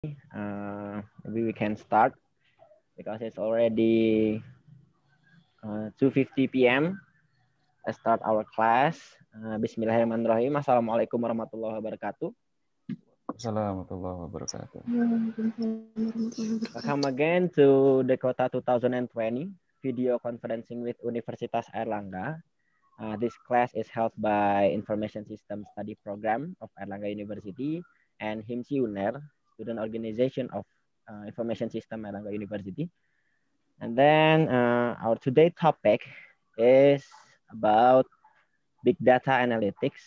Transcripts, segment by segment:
Maybe we can start because it's already 2:50 p.m. Let's start our class. Bismillahirrahmanirrahim. Assalamualaikum warahmatullahi wabarakatuh. Assalamualaikum warahmatullahi wabarakatuh. Welcome again to Dekota 2020 video conferencing with Universitas Airlangga. This class is held by Information System Study Program of Airlangga University and HIMSI UNER, Student Organization of Information System Airlangga University. And then our today's topic is about big data analytics.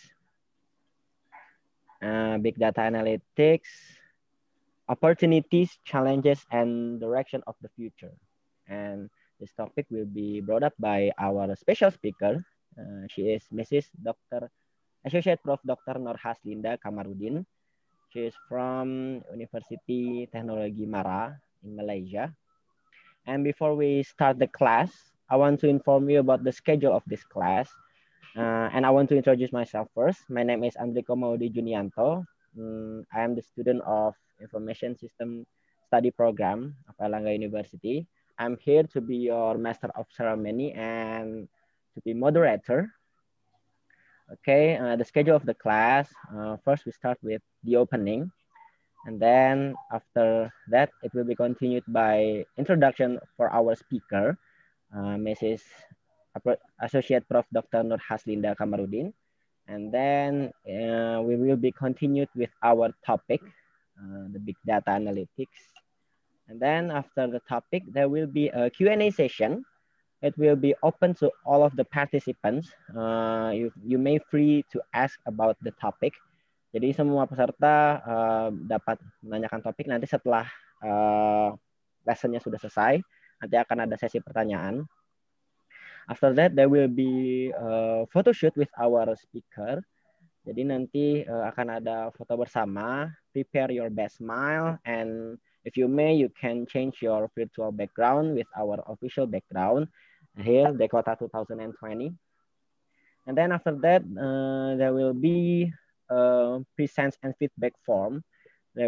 Big data analytics, opportunities, challenges, and direction of the future. And this topic will be brought up by our special speaker. She is Mrs. Dr. Associate Prof. Dr. Nur Haslinda Kamarudin. She is from University Teknologi Mara in Malaysia. And before we start the class, I want to inform you about the schedule of this class. And I want to introduce myself first. My name is Andriko Maudi Junianto. I am the student of Information System Study Program of Airlangga University. I'm here to be your Master of Ceremony and to be moderator. Okay, the schedule of the class. First, we start with the opening. And then after that, it will be continued by introduction for our speaker, Mrs. Associate Prof. Dr. Nur Haslinda Kamarudin. And then we will be continued with our topic, the big data analytics. And then after the topic, there will be a Q&A session. It will be open to all of the participants. You may free to ask about the topic. Jadi semua peserta dapat menanyakan topik nanti setelah lessonnya sudah selesai. Nanti akan ada sesi pertanyaan. After that, there will be a photo shoot with our speaker. Jadi nanti akan ada foto bersama. Prepare your best smile. And if you may, you can change your virtual background with our official background. Here, Dekota 2020. And then after that, there will be presents and feedback form that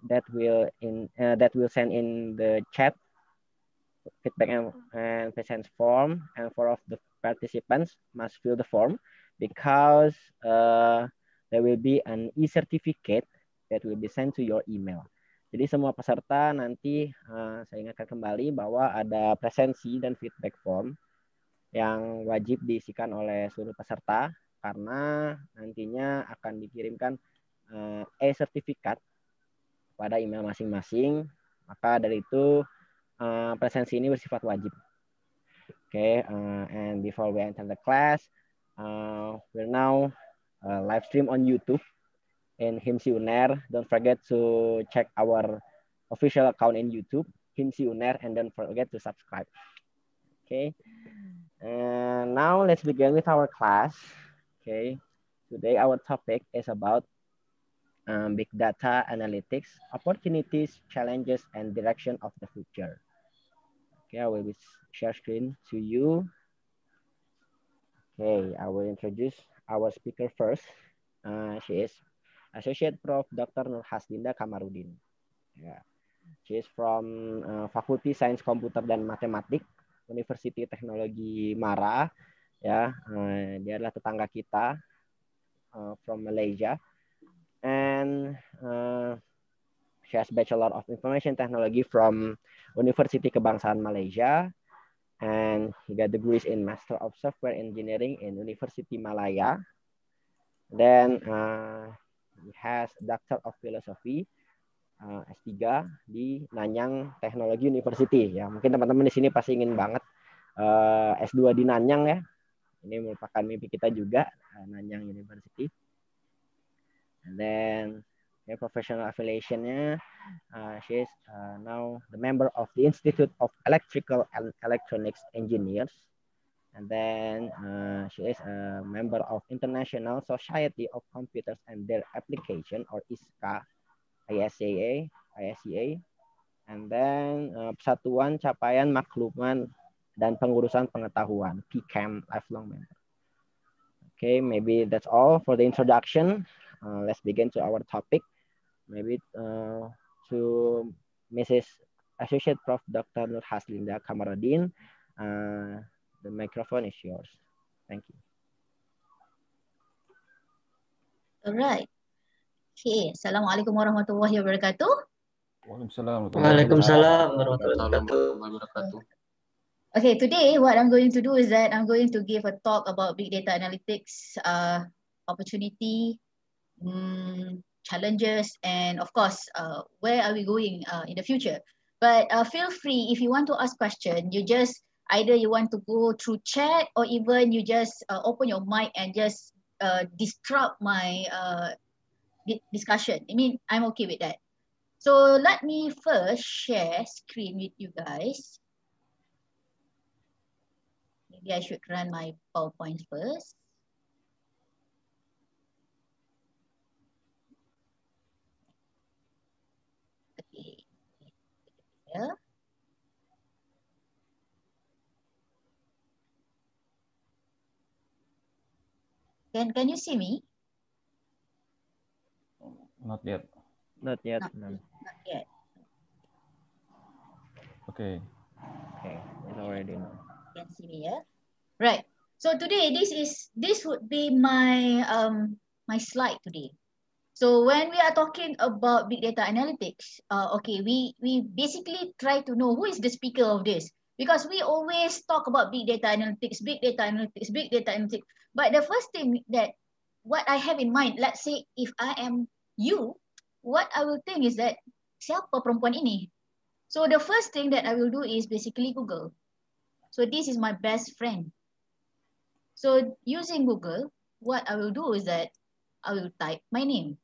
will send in the chat feedback and presents form, and four of the participants must fill the form because there will be an e-certificate that will be sent to your email. Jadi semua peserta nanti saya ingatkan kembali bahwa ada presensi dan feedback form yang wajib diisikan oleh seluruh peserta karena nantinya akan dikirimkan e-sertifikat pada email masing-masing. Maka dari itu presensi ini bersifat wajib. Okay, and before we enter the class, we're now live stream on YouTube in HIMSI UNER. Don't forget to check our official account in YouTube, HIMSI UNER, and don't forget to subscribe. Okay, and now let's begin with our class. Okay, today our topic is about big data analytics, opportunities, challenges, and direction of the future. Okay, I will share screen to you. Okay, I will introduce our speaker first. She is Associate Prof. Dr. Nur Haslinda Kamarudin. Yeah. She is from Fakulti Sains Komputer dan Matematik, University Teknologi Mara. Ya, dia adalah tetangga kita from Malaysia, and she has Bachelor of Information Technology from University Kebangsaan Malaysia, and he got degrees in Master of Software Engineering in University Malaya. Then he has Doctor of Philosophy S3 di Nanyang Technology University. Ya, mungkin teman-teman di sini pasti ingin banget S2 di Nanyang ya. Ini merupakan mimpi kita juga, Nanyang University. And then professional affiliation-nya, she is now the member of the Institute of Electrical and Electronics Engineers. And then she is a member of International Society of Computers and Their Application, or ISCA, ISCA. And then Persatuan Capaian Makluman dan Pengurusan Pengetahuan, PCAM, lifelong member. Okay, maybe that's all for the introduction. Let's begin to our topic. Maybe to Mrs. Associate Prof. Dr. Nur Haslinda Kamaruddin. The microphone is yours. Thank you. Alright. Okay. Assalamualaikum warahmatullahi wabarakatuh. Waalaikumsalam. Waalaikumsalam warahmatullahi wabarakatuh. Okay, today what I'm going to do is that I'm going to give a talk about big data analytics, opportunity, challenges, and of course, where are we going in the future. But feel free, if you want to ask question, you just either you want to go through chat or even you just open your mic and just disrupt my discussion. I mean, I'm okay with that. So let me first share screen with you guys. Maybe I should run my PowerPoint first. Okay. Yeah. Can you see me? Not yet. Not yet. Not yet. Okay. Okay, it's already now. Can see me, yeah? Right. So today this would be my my slide today. So when we are talking about big data analytics, okay, we basically try to know who is the speaker of this, because we always talk about big data analytics, big data analytics, big data analytics. But the first thing that what I have in mind, let's say if I am you, what I will think is that siapa perempuan ini? So the first thing that I will do is basically Google. So this is my best friend. So using Google, what I will do is that I will type my name.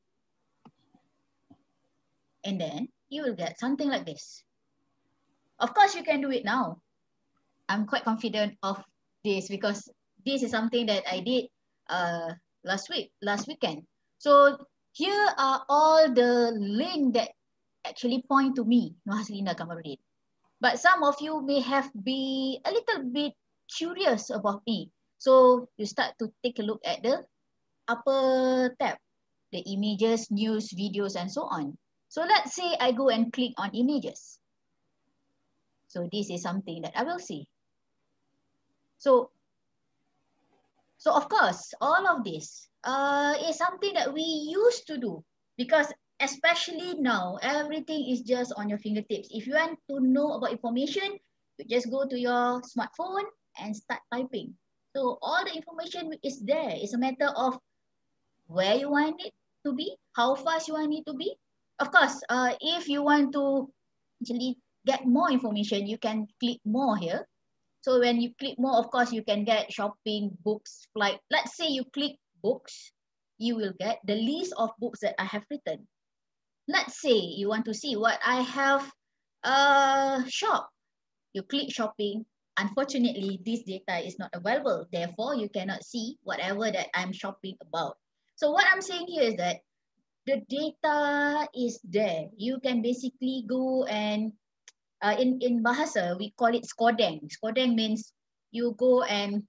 And then you will get something like this. Of course, you can do it now. I'm quite confident of this because this is something that I did last weekend. So here are all the links that actually point to me, Nur Haslinda Kamaruddin. But some of you may have be a little bit curious about me. So you start to take a look at the upper tab, the images, news, videos, and so on. So let's say I go and click on images. So this is something that I will see. So of course, all of this is something that we used to do, because especially now, everything is just on your fingertips. If you want to know about information, you just go to your smartphone and start typing. So all the information is there. It's a matter of where you want it to be, how fast you want it to be. Of course, if you want to actually get more information, you can click more here. So when you click more, of course, you can get shopping, books, flight. Let's say you click books, you will get the list of books that I have written. Let's say you want to see what I have shop. You click shopping. Unfortunately, this data is not available. Therefore, you cannot see whatever that I'm shopping about. So what I'm saying here is that the data is there. You can basically go and in Bahasa, we call it skodeng. Skodeng means you go and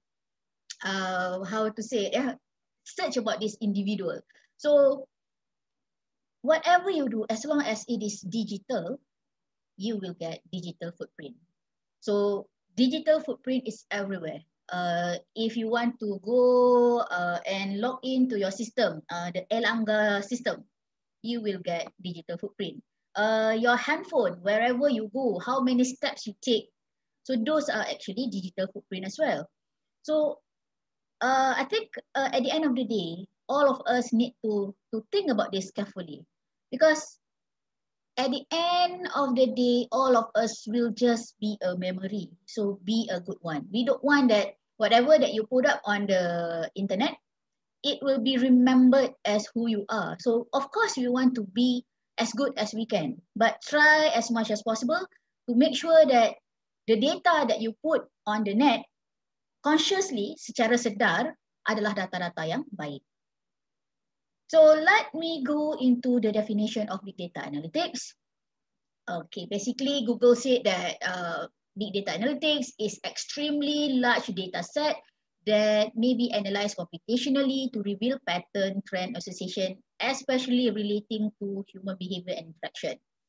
search about this individual. So whatever you do, as long as it is digital, you will get digital footprint. So digital footprint is everywhere. If you want to go and log into your system, the Elangga system, you will get digital footprint. Your handphone, wherever you go, how many steps you take. So those are actually digital footprint as well. So I think at the end of the day, all of us need to think about this carefully, because at the end of the day, all of us will just be a memory. So be a good one. We don't want that whatever that you put up on the internet, it will be remembered as who you are. So of course, we want to be as good as we can, but try as much as possible to make sure that the data that you put on the net consciously, secara sedar, adalah data-data yang baik. So let me go into the definition of big data analytics. Okay, basically Google said that big data analytics is extremely large data set that may be analyzed computationally to reveal pattern, trend, association, especially relating to human behavior and interaction.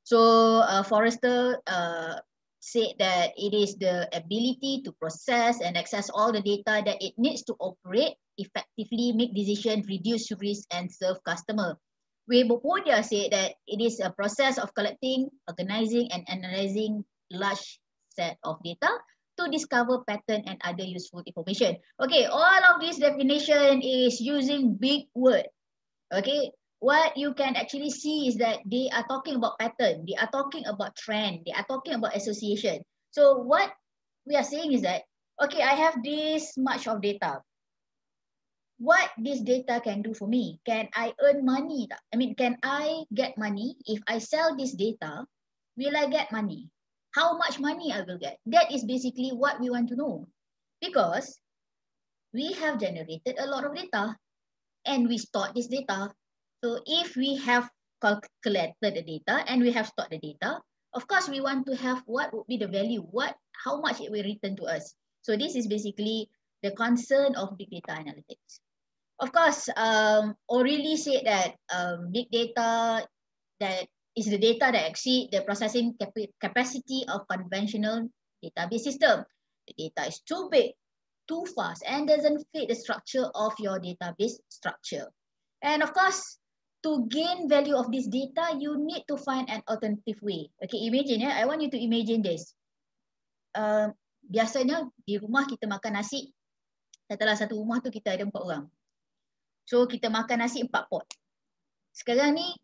So Forrester said that it is the ability to process and access all the data that it needs to operate effectively, make decisions, reduce risk, and serve customer. Wikipedia said that it is a process of collecting, organizing, and analyzing large set of data to discover pattern and other useful information. Okay, all of this definition is using big word. Okay, what you can actually see is that they are talking about pattern, they are talking about trend, they are talking about association. So what we are saying is that, okay, I have this much of data. What this data can do for me? Can I earn money? I mean, can I get money? If I sell this data, will I get money? How much money I will get? That is basically what we want to know. Because we have generated a lot of data and we stored this data. So if we have collected the data and we have stored the data, of course we want to have what would be the value, how much it will return to us. So this is basically the concern of big data analytics. Of course, O'Reilly said that big data that is the data that exceed the processing capacity of conventional database system. The data is too big, too fast, and doesn't fit the structure of your database structure. And of course, to gain value of this data, you need to find an alternative way. Okay, imagine ya, I want you to imagine this. Biasanya di rumah kita makan nasi, setelah satu rumah tu kita ada 4 orang. So kita makan nasi 4 pot. Sekarang ni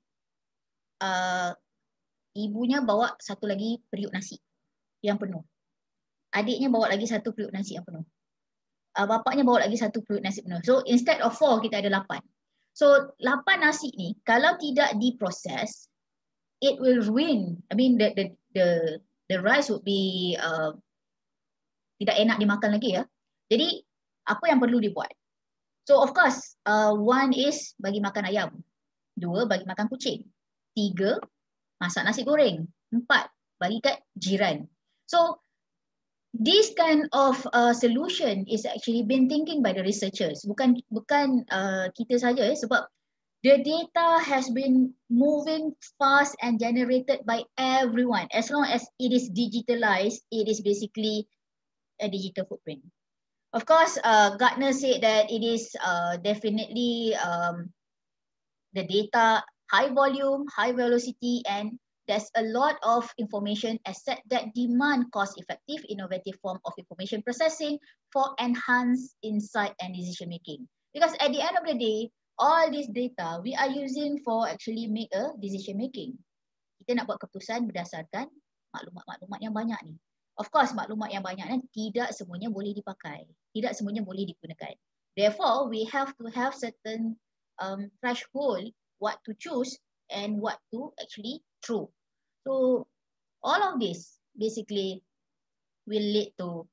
ibunya bawa satu lagi periuk nasi yang penuh. Adiknya bawa lagi satu periuk nasi yang penuh. Bapaknya bawa lagi satu periuk nasi penuh. So instead of 4 kita ada 8. So 8 nasi ni kalau tidak diproses, it will ruin. I mean the rice would be tidak enak dimakan lagi ya. Jadi apa yang perlu dibuat? So of course, 1 is bagi makan ayam, 2 bagi makan kucing, 3 masak nasi goreng, 4 bagi kat jiran. So this kind of solution is actually been thinking by the researchers. Bukan kita saja sebab the data has been moving fast and generated by everyone. As long as it is digitalized, it is basically a digital footprint. Of course, Gartner said that it is definitely the data high volume, high velocity, and there's a lot of information asset that demand cost-effective, innovative form of information processing for enhanced insight and decision making. Because at the end of the day, all this data we are using for actually make a decision making. Kita nak buat keputusan berdasarkan maklumat-maklumat yang banyak ni. Of course, maklumat yang banyak ni tidak semuanya boleh dipakai, tidak semuanya boleh digunakan. Therefore, we have to have certain threshold what to choose and what to actually throw. So all of this basically will lead to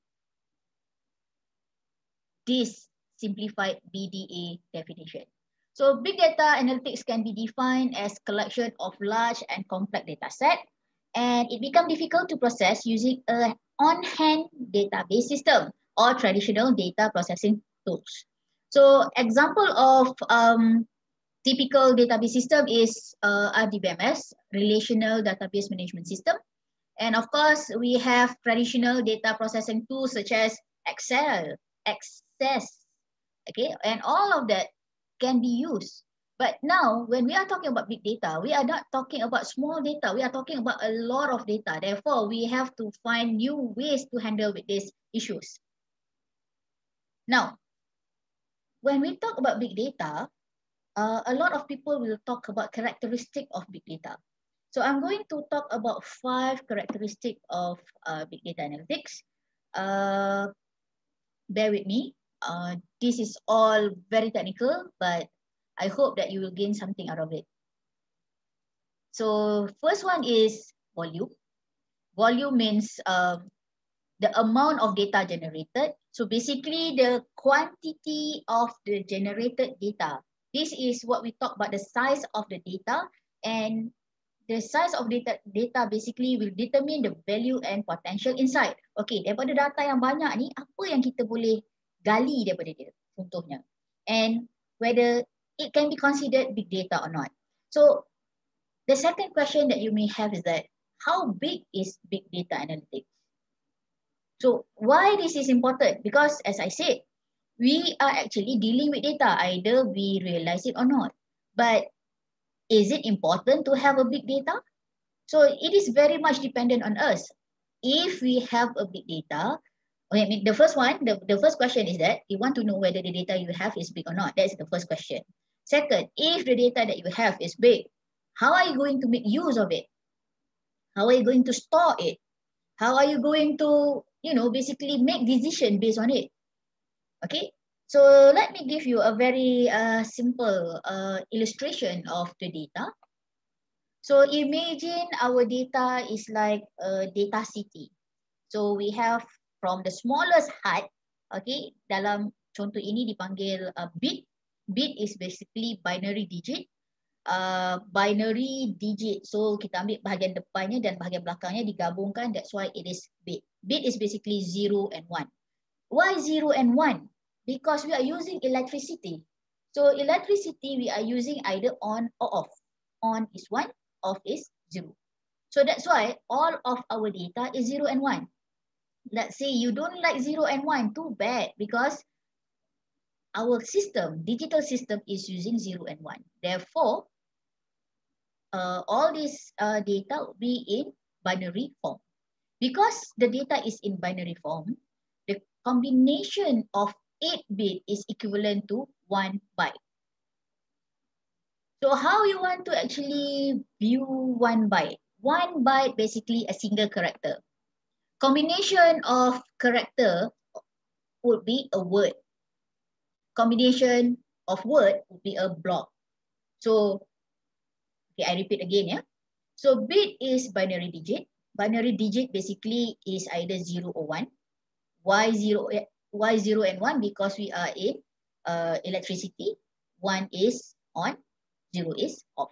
this simplified BDA definition. So big data analytics can be defined as collection of large and complex data set, and it becomes difficult to process using an on-hand database system or traditional data processing tools. So example of typical database system is RDBMS, Relational Database Management System. And of course, we have traditional data processing tools such as Excel, Access, okay, and all of that can be used. But now, when we are talking about big data, we are not talking about small data. We are talking about a lot of data. Therefore, we have to find new ways to handle with these issues. Now, when we talk about big data, a lot of people will talk about characteristics of big data. So I'm going to talk about 5 characteristics of big data analytics. Bear with me. This is all very technical, but I hope that you will gain something out of it. So first one is volume. Volume means the amount of data generated. So basically the quantity of the generated data. This is what we talk about, the size of the data, and the size of data basically will determine the value and potential insight. Okay, daripada data yang banyak ni, apa yang kita boleh gali daripada dia, contohnya. And whether it can be considered big data or not. So The second question that you may have is that, how big is big data analytics? So why this is important? Because as I said, we are actually dealing with data, either we realize it or not. But is it important to have a big data? So it is very much dependent on us. If we have a big data, I mean, the first question is that you want to know whether the data you have is big or not. That's the first question. Second, if the data that you have is big, how are you going to make use of it? How are you going to store it? How are you going to, basically make decision based on it? Okay, so let me give you a very simple illustration of the data. So imagine our data is like a data city. So we have from the smallest hut, okay, dalam contoh ini dipanggil bit. Bit is basically binary digit. Binary digit. So kita ambil bahagian depannya dan bahagian belakangnya digabungkan. That's why it is bit. Bit is basically 0 and 1. Why 0 and 1? Because we are using electricity. So electricity we are using either on or off. On is 1, off is 0. So that's why all of our data is 0 and 1. Let's say you don't like 0 and 1, too bad, because our system, digital system, is using 0 and 1. Therefore, all this data will be in binary form. Because the data is in binary form, the combination of 8 bit is equivalent to 1 byte. So how you want to actually view 1 byte? 1 byte basically a single character. Combination of character would be a word. Combination of word would be a block. So, okay, I repeat again, yeah. So bit is binary digit. Binary digit basically is either 0 or 1. Why 0 and 1? Because we are in electricity. 1 is on, 0 is off.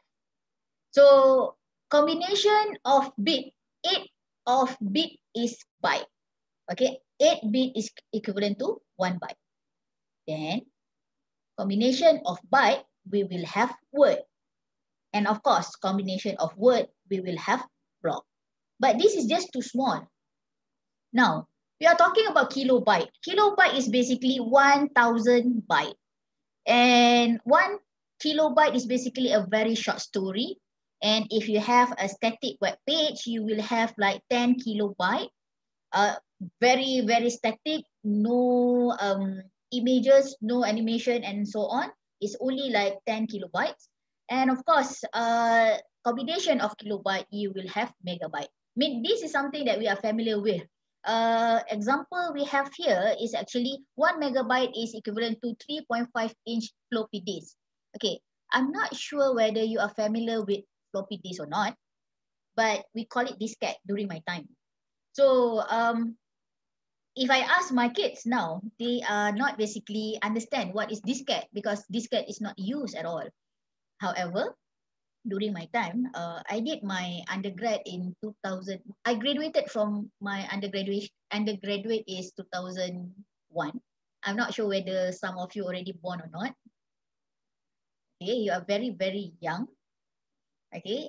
So combination of bit, 8 of bit is byte. Okay, 8 bit is equivalent to 1 byte. Then combination of byte, we will have word. And of course, combination of word, we will have block. But this is just too small. Now, we are talking about kilobyte. Kilobyte is basically 1,000 byte. And 1 kilobyte is basically a very short story. And if you have a static web page, you will have like 10 kilobyte. Very, very static, no images, no animation, and so on. It's only like 10 kilobytes. And of course, combination of kilobyte, you will have megabyte. I mean, this is something that we are familiar with. Example we have here is actually 1 megabyte is equivalent to 3.5-inch floppy disk. Okay, I'm not sure whether you are familiar with floppy disk or not, but we call it diskette during my time. So if I ask my kids now, they are not basically understand what is diskette because diskette is not used at all. However, during my time, I did my undergrad in 2000. I graduated from my undergraduate is 2001. I'm not sure whether some of you already born or not. Okay, you are very, very young. Okay.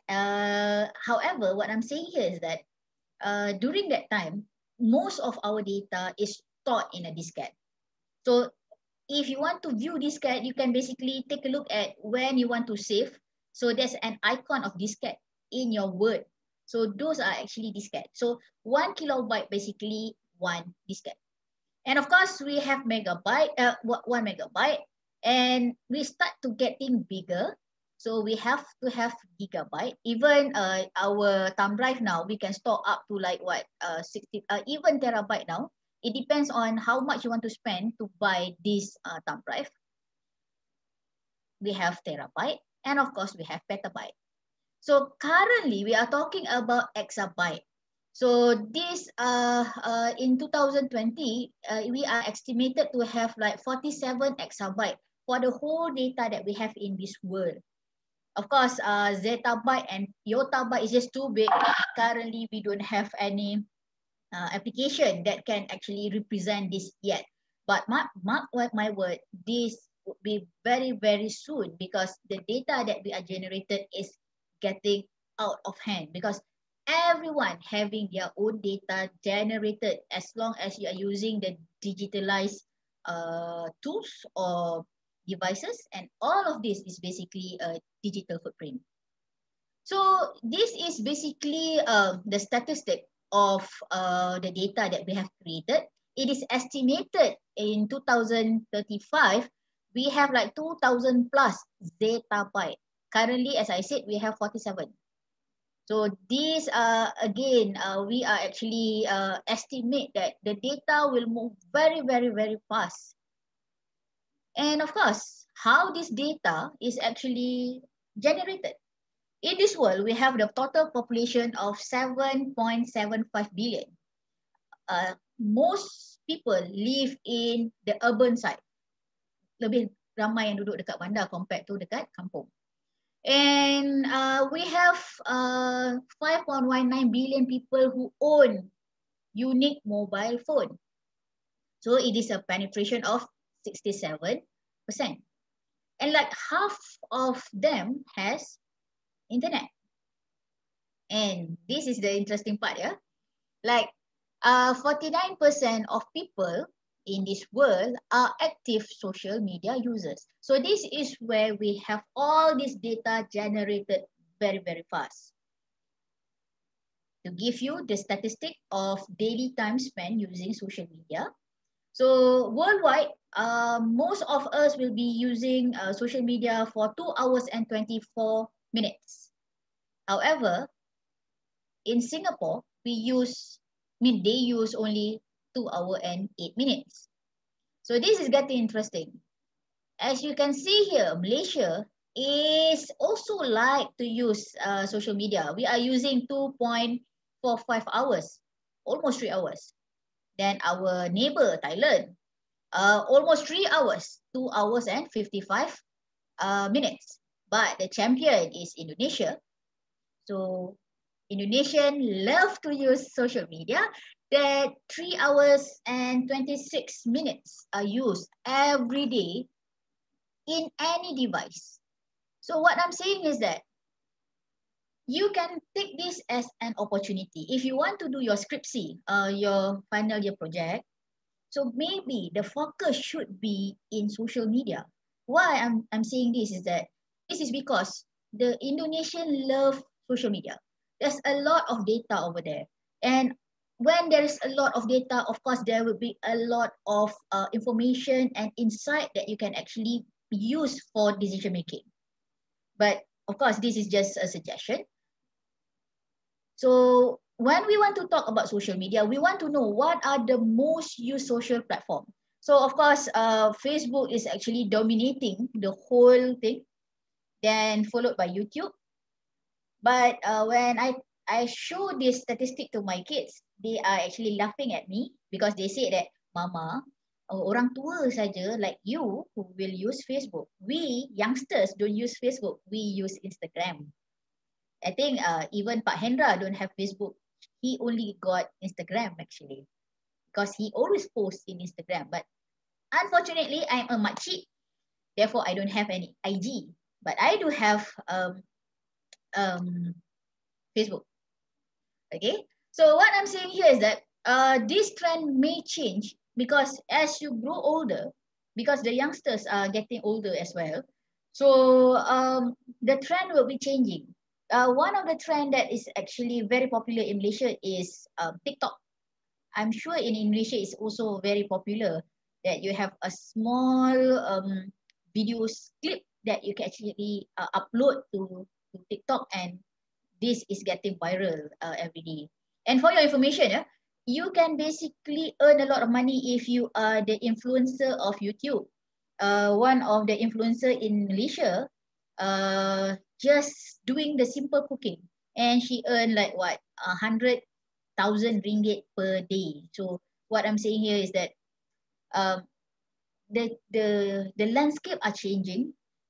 However, what I'm saying here is that during that time, most of our data is stored in a diskette. So if you want to view diskette, you can basically take a look at when you want to save. So there's an icon of diskette in your Word. So those are actually diskette. So 1 kilobyte basically 1 diskette. And of course, we have megabyte, 1 megabyte, and we start to getting bigger. So we have to have gigabyte. Even our thumb drive now, we can store up to like what 60, even terabyte now. It depends on how much you want to spend to buy this thumb drive. We have terabyte, and of course we have petabyte. So currently we are talking about exabyte. So this in 2020, we are estimated to have like 47 exabyte for the whole data that we have in this world. Of course, zettabyte and yottabyte is just too big. Currently, we don't have any application that can actually represent this yet. But mark my word, this would be very, very soon because the data that we are generated is getting out of hand because everyone having their own data generated as long as you are using the digitalized tools or devices, and all of this is basically a digital footprint. So this is basically the statistic of the data that we have created. It is estimated in 2035, we have like 2,000 plus zettabyte. Currently, as I said, we have 47. So these again, we are actually estimate that the data will move very, very, very fast. And of course, how this data is actually generated. In this world, we have the total population of 7.75 billion. Most people live in the urban side. Lebih ramai yang duduk dekat bandar compared to dekat kampung. And we have 5.19 billion people who own unique mobile phone. So it is a penetration of 67%. And like half of them has internet. And this is the interesting part, yeah. Like 49% of people in this world are active social media users. So this is where we have all this data generated very, very fast. To give you the statistic of daily time spent using social media. So worldwide, most of us will be using social media for 2 hours and 24 minutes. However, in Singapore, they use only 2 hours and 8 minutes. So this is getting interesting. As you can see here, Malaysia is also like to use social media. We are using 2.45 hours, almost 3 hours. Then our neighbor, Thailand, almost 3 hours, 2 hours and 55 minutes. But the champion is Indonesia. So Indonesian love to use social media. That 3 hours and 26 minutes are used every day in any device. So what I'm saying is that you can take this as an opportunity. If you want to do your scriptsy, your final year project, so maybe the focus should be in social media. Why I'm saying this is that this is because the Indonesian love social media. There's a lot of data over there. And when there is a lot of data, of course, there will be a lot of information and insight that you can actually use for decision making. But of course, this is just a suggestion. So when we want to talk about social media, we want to know what are the most used social platforms. So of course, Facebook is actually dominating the whole thing, then followed by YouTube. But when I show this statistic to my kids, they are actually laughing at me because they say that, Mama, orang tua saja like you who will use Facebook. We youngsters don't use Facebook. We use Instagram. I think even Pak Hendra don't have Facebook. He only got Instagram actually because he always posts in Instagram. But unfortunately, I'm a makcik. Therefore, I don't have any IG. But I do have Facebook. Okay. So what I'm saying here is that this trend may change because as you grow older, because the youngsters are getting older as well. So the trend will be changing. One of the trend that is actually very popular in Malaysia is TikTok. I'm sure in Indonesia it's also very popular that you have a small video clip that you can actually upload to TikTok, and this is getting viral every day. And for your information, you can basically earn a lot of money if you are the influencer of YouTube. One of the influencer in Malaysia, just doing the simple cooking, and she earned like what 100,000 ringgit per day. So what I'm saying here is that the landscape are changing.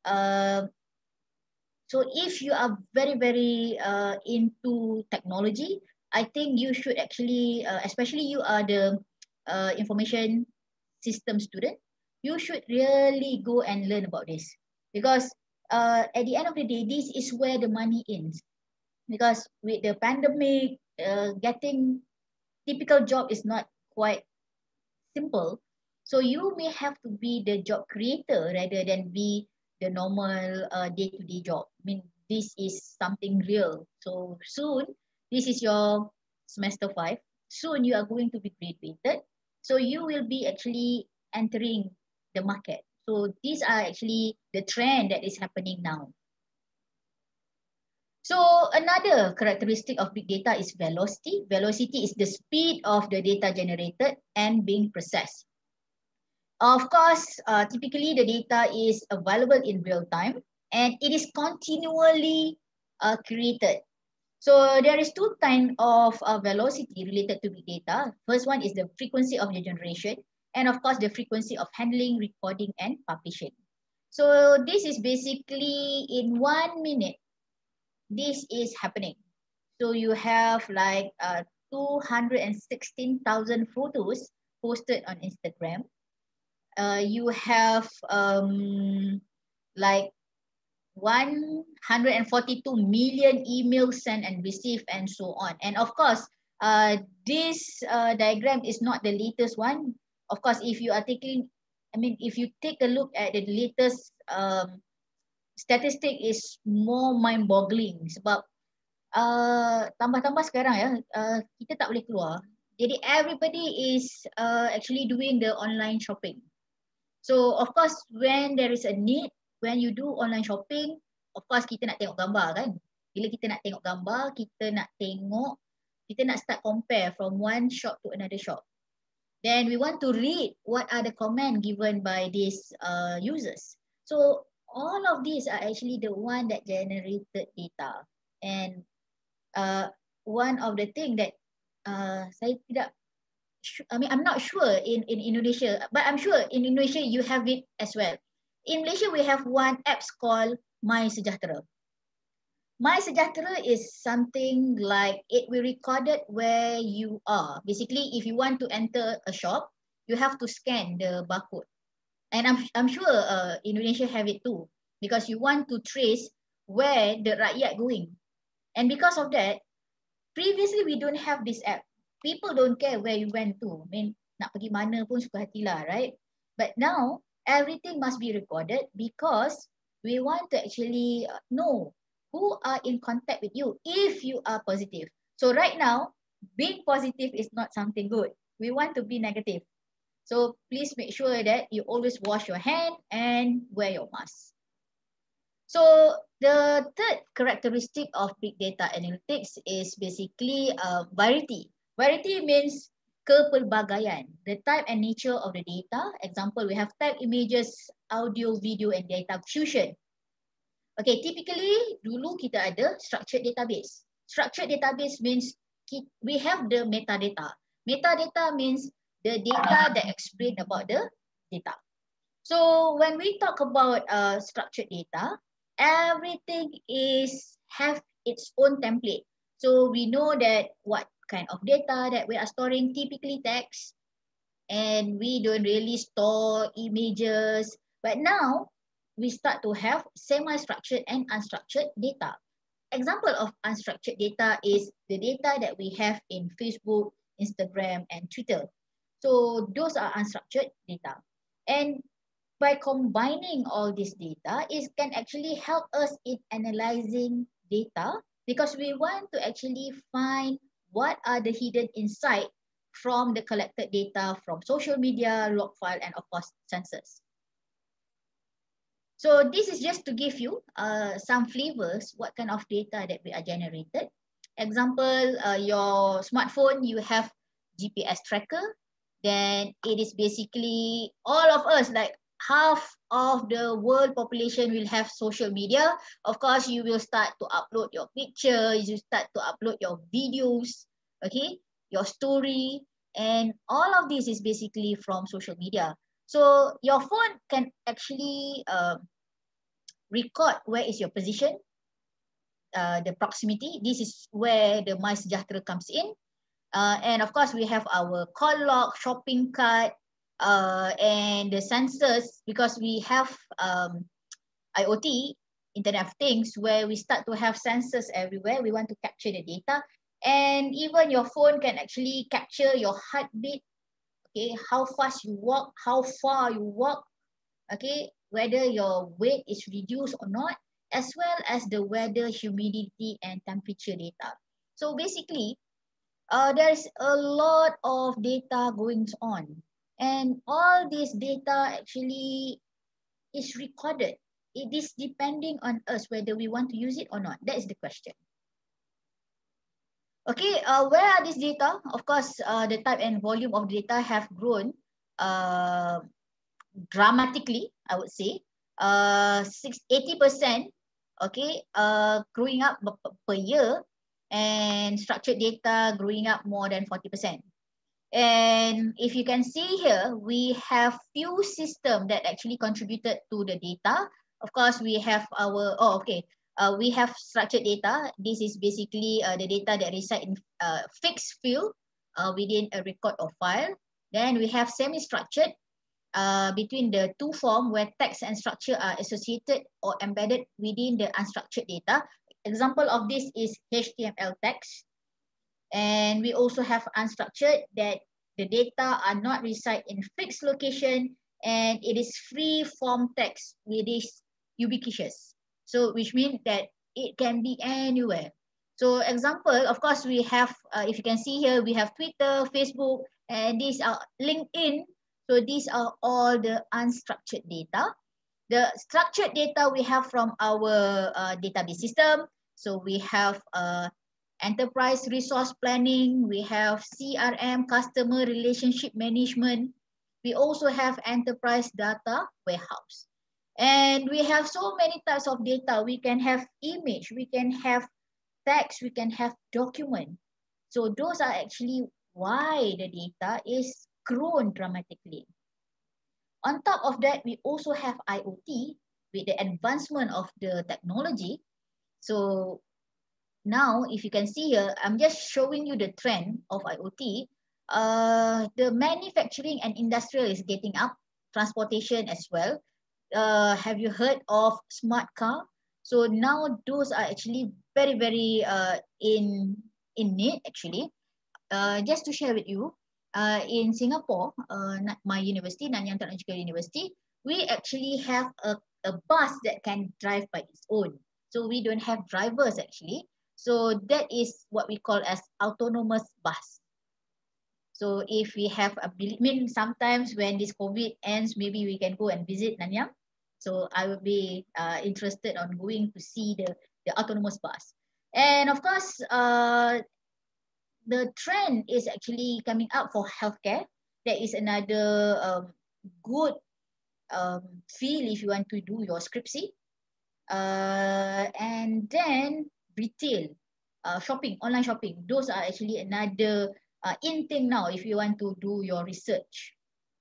So if you are very, very into technology, I think you should actually, especially you are the information system student, you should really go and learn about this. Because at the end of the day, this is where the money ends. Because with the pandemic, getting typical job is not quite simple. So you may have to be the job creator rather than be the normal day-to-day job. I mean, this is something real. So soon, this is your semester 5. Soon you are going to be graduated. So you will be actually entering the market. So these are actually the trend that is happening now. So another characteristic of big data is velocity. Velocity is the speed of the data generated and being processed. Of course, typically the data is available in real time and it is continually created. So there is two kinds of velocity related to big data. First one is the frequency of the generation, and of course the frequency of handling, recording, and publishing. So this is basically in 1 minute, this is happening. So you have like 216,000 photos posted on Instagram. You have like 142 million emails sent and received and so on. And of course, this diagram is not the latest one. Of course, if you are taking, if you take a look at the latest statistic is more mind-boggling sebab tambah-tambah sekarang ya, kita tak boleh keluar. Jadi everybody is actually doing the online shopping. So of course when there is a need, when you do online shopping, of course kita nak tengok gambar kan. Bila kita nak tengok gambar, kita nak start compare from one shop to another shop. Then we want to read what are the comment given by these users. So all of these are actually the one that generated data. And one of the thing that saya tidak, I'm not sure in Indonesia, but I'm sure in Indonesia you have it as well. In Malaysia, we have one app called MySejahtera. MySejahtera is something like it will record it where you are. Basically, if you want to enter a shop, you have to scan the barcode. And I'm sure Indonesia have it too, because you want to trace where the rakyat going. And because of that, previously we don't have this app. People don't care where you went to. I mean, nak pergi mana pun suka hatilah, right? But now, everything must be recorded because we want to actually know who are in contact with you if you are positive. So right now, being positive is not something good. We want to be negative. So please make sure that you always wash your hand and wear your mask. So the third characteristic of big data analytics is basically variety. Variety means kepelbagaian, the type and nature of the data. Example, we have type, images, audio, video, and data fusion. Okay, typically dulu kita ada structured database. Structured database means we have the metadata. Metadata means the data that explain about the data. So when we talk about structured data, everything have its own template. So we know that what kind of data that we are storing, typically text, and we don't really store images. But now we start to have semi-structured and unstructured data. Example of unstructured data is the data that we have in Facebook, Instagram, and Twitter. So those are unstructured data. And by combining all this data, it can actually help us in analyzing data because we want to actually find what are the hidden insight from the collected data from social media, log file, and of course, census. So this is just to give you some flavors, what kind of data that we are generated. Example, your smartphone, you have GPS tracker. Then it is basically all of us, like half of the world population will have social media. Of course, you will start to upload your pictures, you start to upload your videos, okay, your story, and all of this is basically from social media. So your phone can actually record where is your position, the proximity. This is where the MySejahtera comes in. And of course, we have our call log, shopping cart, and the census, because we have IoT, Internet of Things, where we start to have sensors everywhere. We want to capture the data, and even your phone can actually capture your heartbeat, okay, how fast you walk, how far you walk, okay, whether your weight is reduced or not, as well as the weather, humidity, and temperature data. So basically, there's a lot of data going on, and all this data actually is recorded. It is depending on us whether we want to use it or not. That is the question. Okay, where are these data? Of course, the type and volume of data have grown dramatically, I would say. 80%, okay, growing up per year, and structured data growing up more than 40%. And if you can see here, we have few systems that actually contributed to the data. Of course, we have our, we have structured data. This is basically the data that reside in fixed field within a record or file. Then we have semi-structured between the two forms where text and structure are associated or embedded within the unstructured data. Example of this is HTML text. And we also have unstructured, that the data are not reside in fixed location, and it is free form text, which is ubiquitous. So which means that it can be anywhere. So example, of course, we have, if you can see here, we have Twitter, Facebook, and these are LinkedIn. So these are all the unstructured data. The structured data we have from our database system. So we have enterprise resource planning, we have CRM, customer relationship management. We also have enterprise data warehouse. And we have so many types of data. We can have image, we can have text, we can have document. So those are actually why the data is grown dramatically. On top of that, we also have IoT with the advancement of the technology. So now, if you can see here, I'm just showing you the trend of IoT. The manufacturing and industrial is getting up, transportation as well. Have you heard of smart car? So now those are actually very, very in need actually. Just to share with you, in Singapore, my university, Nanyang Technological University, we actually have a bus that can drive by its own. So we don't have drivers actually. So that is what we call as autonomous bus. So if we have a, sometimes when this COVID ends, maybe we can go and visit Nanyang. So I would be interested on going to see the autonomous bus. And of course, the trend is actually coming up for healthcare. That is another good field if you want to do your scriptsy. And then retail, shopping, online shopping. Those are actually another in thing now if you want to do your research.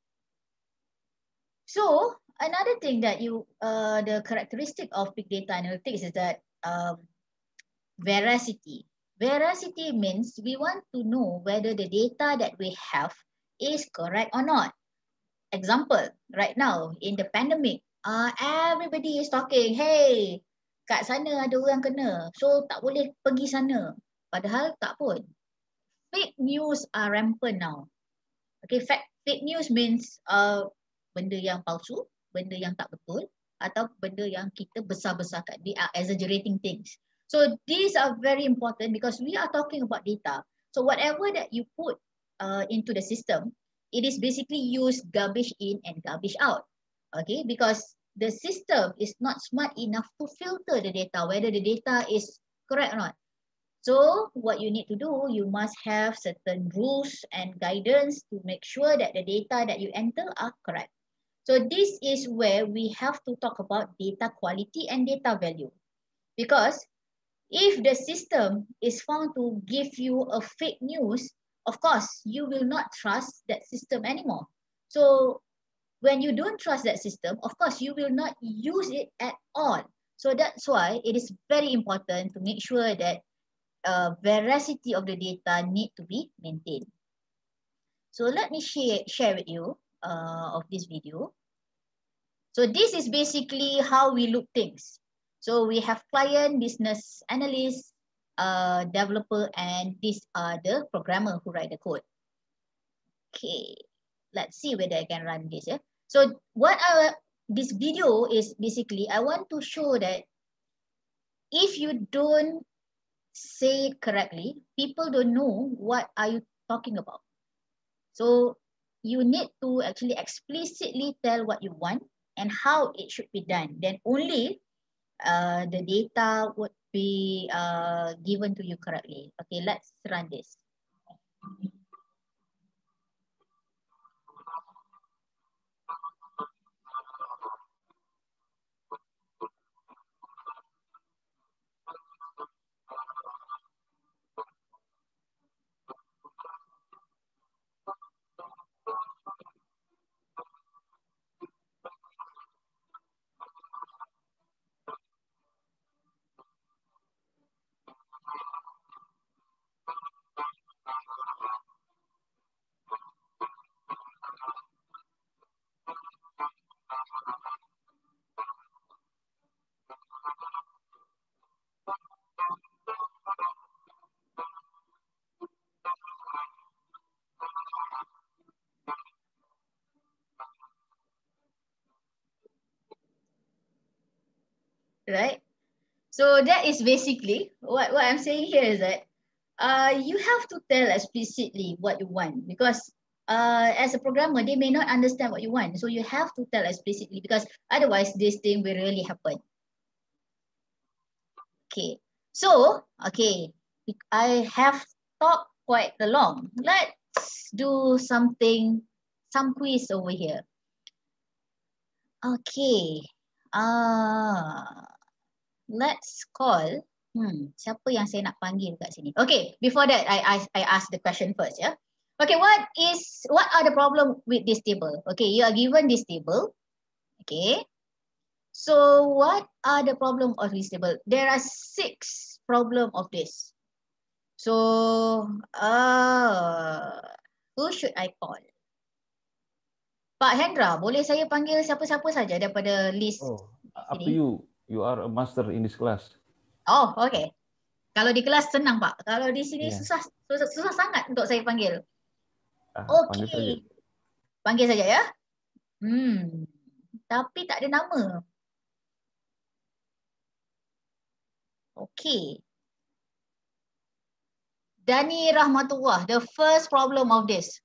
So another thing that the characteristic of big data analytics is that veracity. Veracity means we want to know whether the data that we have is correct or not. Example, right now in the pandemic, everybody is talking, hey, kat sana ada orang kena, so tak boleh pergi sana. Padahal tak pun. Fake news are rampant now. Okay, fake news means benda yang palsu, benda yang tak betul, atau benda yang kita besar-besarkan. They are exaggerating things. So these are very important because we are talking about data. So whatever that you put into the system, it is basically used garbage in and garbage out. Okay, because the system is not smart enough to filter the data, whether the data is correct or not. So what you need to do, you must have certain rules and guidance to make sure that the data that you enter are correct. So this is where we have to talk about data quality and data value. Because if the system is found to give you a fake news, of course, you will not trust that system anymore. So when you don't trust that system, of course, you will not use it at all. So that's why it is very important to make sure that veracity of the data need to be maintained. So let me share with you of this video. So this is basically how we look things. So we have client, business analyst, developer, and these are the programmer who write the code. Okay, let's see whether I can run this. Yeah. So what this video is basically, I want to show that if you don't say it correctly, people don't know what are you talking about. So you need to actually explicitly tell what you want and how it should be done. Then only the data would be given to you correctly. Okay, let's run this. Right? So that is basically what I'm saying here is that you have to tell explicitly what you want, because as a programmer, they may not understand what you want. So you have to tell explicitly, because otherwise this thing will really happen. Okay. So, okay, I have talked quite long. Let's do something, some quiz over here. Okay. Let's call, siapa yang saya nak panggil kat sini? Okay, before that, I ask the question first, yeah. Okay, what are the problem with this table? Okay, you are given this table. Okay. So what are the problem of this table? There are 6 problem of this. So who should I call? Pak Hendra, boleh saya panggil siapa-siapa saja daripada list? Oh, up to you. You are a master in this class. Oh, okay. Kalau di kelas senang, Pak. Kalau di sini Yeah. susah sangat untuk saya panggil. Panggil saja. Okay. Panggil saja ya. Tapi tak ada nama. Okay. Dani Rahmatullah, the first problem of this.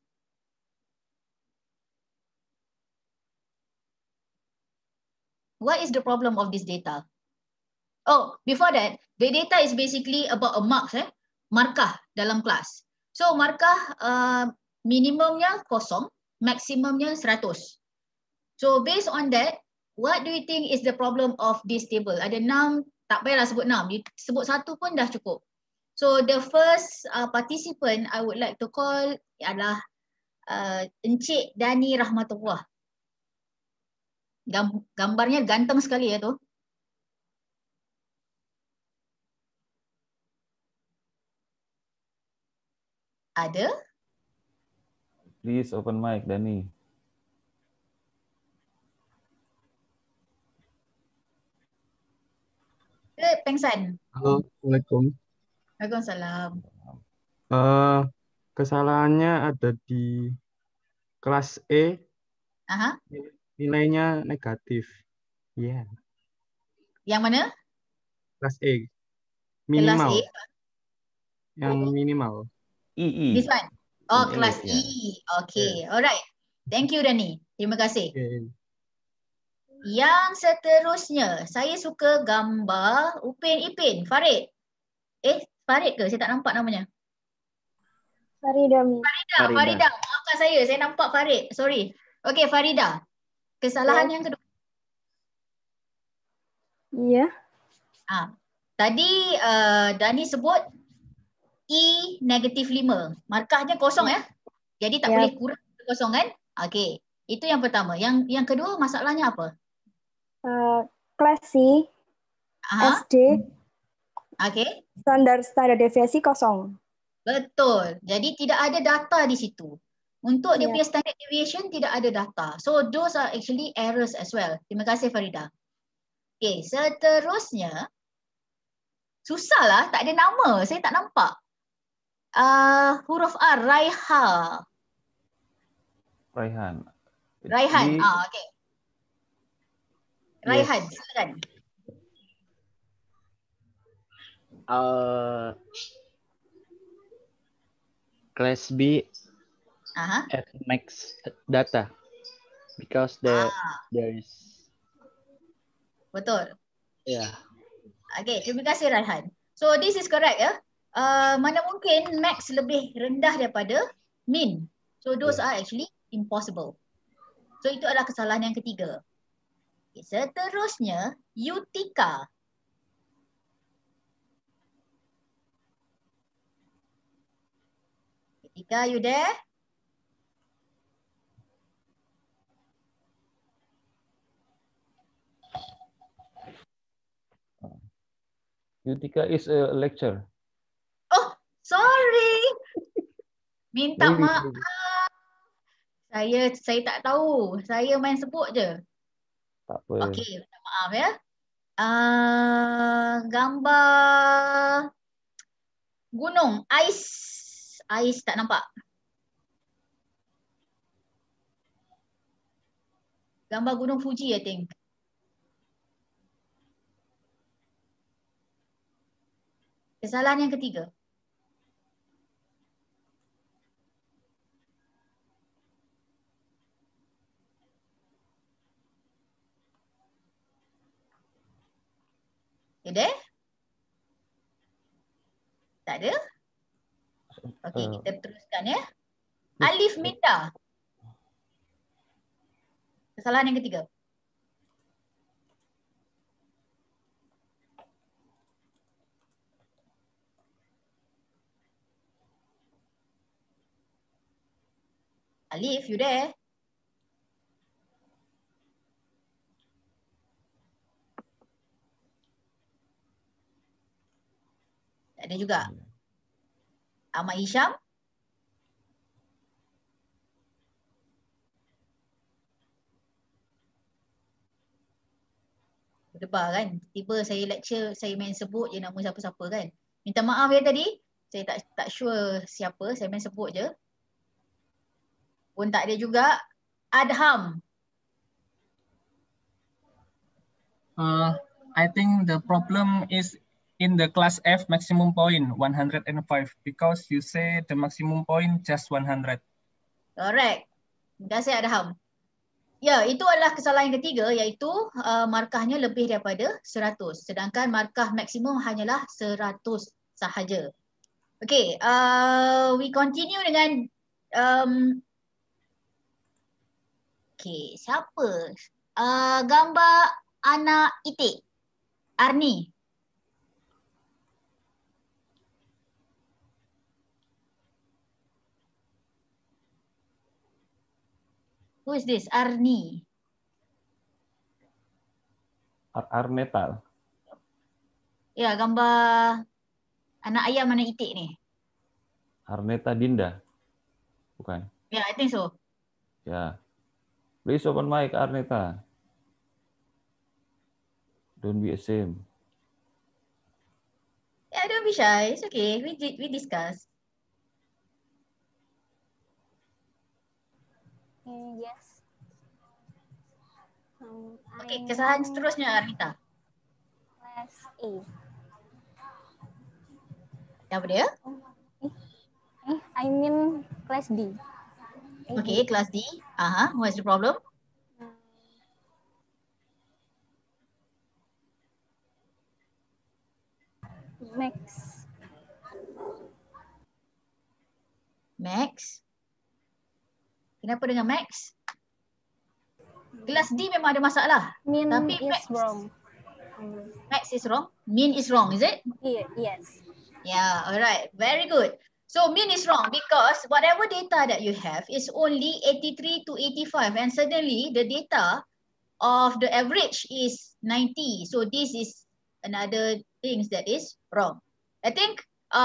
What is the problem of this data? Oh, before that, the data is basically about a marks, markah dalam kelas. So markah minimumnya 0, maksimumnya 100. So based on that, what do you think is the problem of this table? Ada 6, tak payahlah sebut 6, sebut 1 pun dah cukup. So the first participant I would like to call adalah Encik Dani Rahmatullah. Gambarnya ganteng sekali ya tu. Ada? Please open mic, Dani. Pengsan. Halo, Assalamualaikum. Waalaikumsalam. Kesalahannya ada di kelas E, Aha. nilainya negatif. Iya, Yang mana? kelas E. Kelas Minimal. A. Yang minimal. II. This one. Oh, In kelas English, E. Okay. Alright. Thank you, Dani. Terima kasih. Oke. Yang seterusnya, saya suka gambar Upin Ipin. Farid. Farid ke? Saya tak nampak namanya. Farida. Farida. Maafkan saya nampak Farid. Sorry. Okay, Farida. Kesalahan yang kedua. Iya. Tadi Dani sebut E -5. Markahnya 0 ya. Jadi tak boleh kurang 0 kan? Okay. Itu yang pertama. Yang kedua masalahnya apa? Kelas C, SD, Okay. standar deviasi 0. Betul. Jadi tidak ada data di situ. Untuk dia punya standard deviation tidak ada data. So those are actually errors as well. Terima kasih Farida. Okay, seterusnya. Susah lah, tak ada nama. Saya tak nampak. Huruf R, Raiha. Raihan. Raihan. Di Okay. Raihan, Yes. silakan. Class B Aha. at max data because there is Betul. yeah. Okay, terima kasih Raihan. So this is correct ya. Mana mungkin max lebih rendah daripada min. So those are actually impossible. So itu adalah kesalahan yang ketiga. Okay, seterusnya Yutika. Yutika, you there? Yutika is a lecture. Oh, sorry. Minta Maybe. maaf. Saya tak tahu. Saya main sebut je. Tak apa. Okey, minta maaf ya. Gambar gunung, ais. Ais tak nampak. Gambar gunung Fuji, I think. Kesalahan yang ketiga. You there? Tak ada? Okey, kita teruskan ya. Alif Minda. Kesalahan yang ketiga. Alif, you there? Tak ada juga. Ahmad Hisham. Berdebar kan. Tiba saya lecture, saya main sebut je nama siapa-siapa kan. Minta maaf ya tadi. Saya tak sure siapa. Saya main sebut je. Pun tak ada juga. Adham. I think the problem is in the class F maximum point 105 because you say the maximum point just 100. Correct. Terima kasih Adham. Ya, itu adalah kesalahan yang ketiga iaitu markahnya lebih daripada 100. Sedangkan markah maksimum hanyalah 100 sahaja. Okay, we continue dengan okay, siapa? Gambar anak itik. Arni. Who is this? Arni. Arnetal. Ya, gambar anak ayam, anak itik ni. Arneta Dinda. Bukan. Ya, I think so. Ya. Please open mic, Arneta. Don't be ashamed. Yeah, don't be shy. It's okay. We discuss. Yes. Okay, kesalahan seterusnya Arnita. Class A. Apa dia? I mean class D. Okay, class D. What's the problem? Max. Max. Kenapa dengan Max? Kelas D memang ada masalah. Min Tapi is Max, wrong. Max is wrong. Min is wrong, is it? Yes. Yeah, alright. Very good. So min is wrong because whatever data that you have is only 83 to 85 and suddenly the data of the average is 90. So this is another thing that is wrong. I think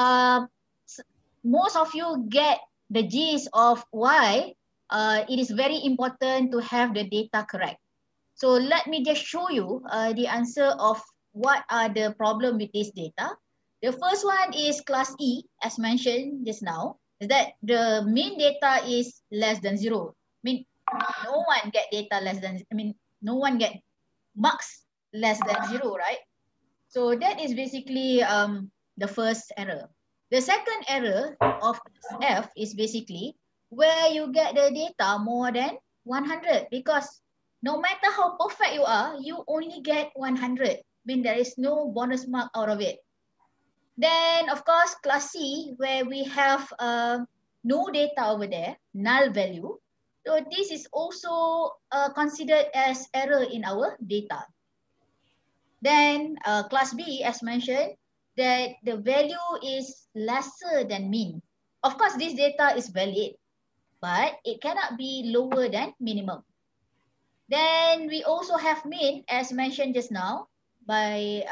most of you get the gist of why it is very important to have the data correct. So let me just show you the answer of what are the problem with this data. The first one is class E, as mentioned just now, is that the mean data is less than 0. I mean, no one get data less than, no one get marks less than 0, right? So that is basically the first error. The second error of F is basically where you get the data more than 100, because no matter how perfect you are, you only get 100. I mean, there is no bonus mark out of it. Then, of course, class C, where we have no data over there, null value. So this is also considered as error in our data. Then class B, as mentioned, that the value is lesser than mean. Of course, this data is valid, but it cannot be lower than minimum. Then we also have mean, as mentioned just now by,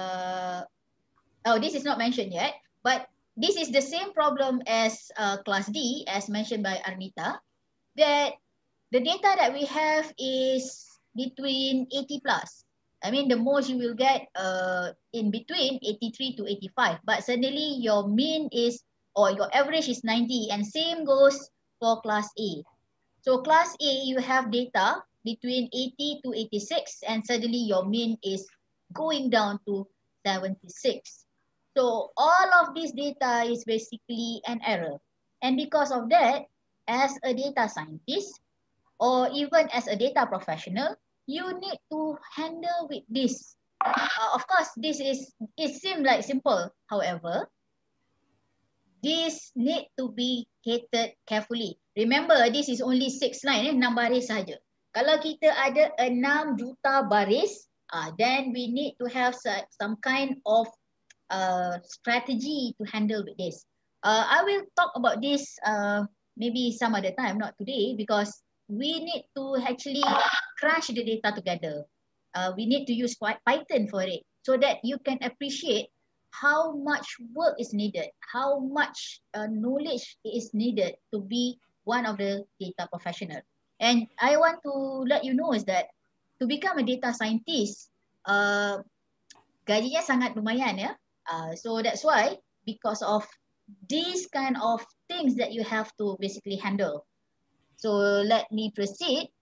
this is not mentioned yet, but this is the same problem as class D, as mentioned by Arnita, that the data that we have is between 80 plus. I mean, the most you will get in between 83 to 85, but suddenly your mean is, or your average is 90, and same goes for class A. So class A, you have data between 80 to 86, and suddenly your mean is going down to 76. So all of this data is basically an error. And because of that, as a data scientist, or even as a data professional, you need to handle with this. Of course, it seems like simple. However, this need to be catered carefully. Remember, this is only 6 line, 6 baris saja. Kalau kita ada 6 juta baris, then we need to have some kind of strategy to handle with this. I will talk about this maybe some other time, not today, because we need to actually crunch the data together. We need to use Python for it, so that you can appreciate how much work is needed, how much knowledge is needed to be one of the data professional. And I want to let you know is that to become a data scientist, gajinya sangat lumayan, ya. So that's why, because of these kind of things that you have to basically handle. So let me proceed.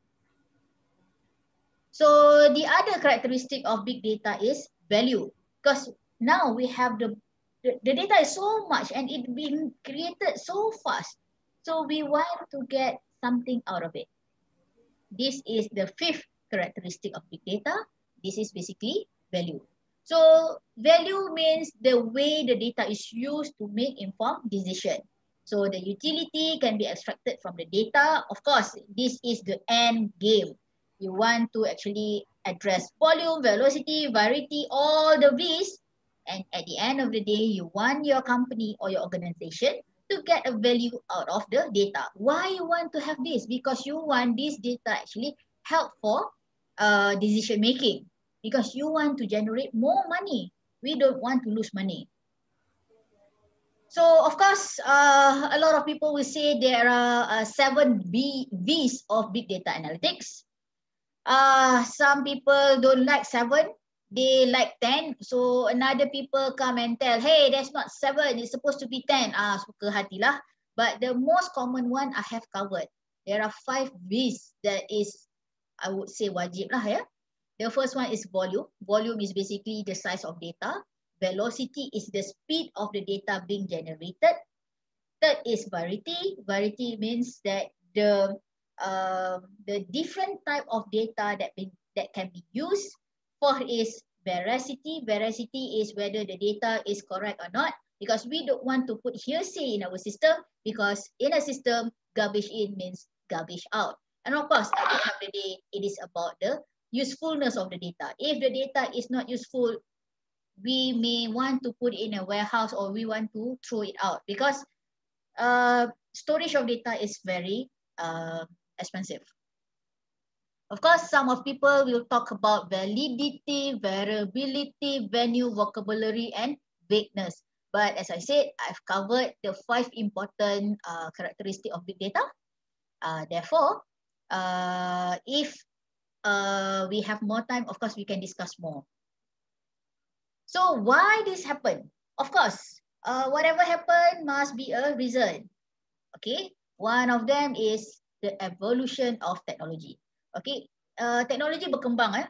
So the other characteristic of big data is value, because now we have the data is so much and it being created so fast. So we want to get something out of it. This is the 5th characteristic of big data. This is basically value. So value means the way the data is used to make informed decision. So the utility can be extracted from the data. Of course, this is the end game. You want to actually address volume, velocity, variety, all the V's. And at the end of the day, you want your company or your organization to get a value out of the data. Why you want to have this? Because you want this data actually help for decision making. Because you want to generate more money. We don't want to lose money. So of course, a lot of people will say there are 7 V's of big data analytics. Some people don't like 7, they like 10. So another people come and tell, hey, that's not 7, it's supposed to be 10. Suka hatilah. But the most common one I have covered. There are 5 V's that is, I would say, wajib lah, ya. The first one is volume. Volume is basically the size of data. Velocity is the speed of the data being generated. Third is variety. Variety means that the different type of data that can be used. Fourth is veracity. Veracity is whether the data is correct or not, because we don't want to put hearsay in our system, because in a system, garbage in means garbage out. And of course, at the end of the day, it is about the usefulness of the data. If the data is not useful, we may want to put it in a warehouse, or we want to throw it out, because storage of data is very expensive. Of course, some of people will talk about validity, variability, venue, vocabulary, and vagueness. But as I said, I've covered the 5 important characteristics of big data. Therefore, if we have more time, of course, we can discuss more. So why this happened? Of course, whatever happened must be a reason. Okay, one of them is the evolution of technology. Okay, teknologi berkembang.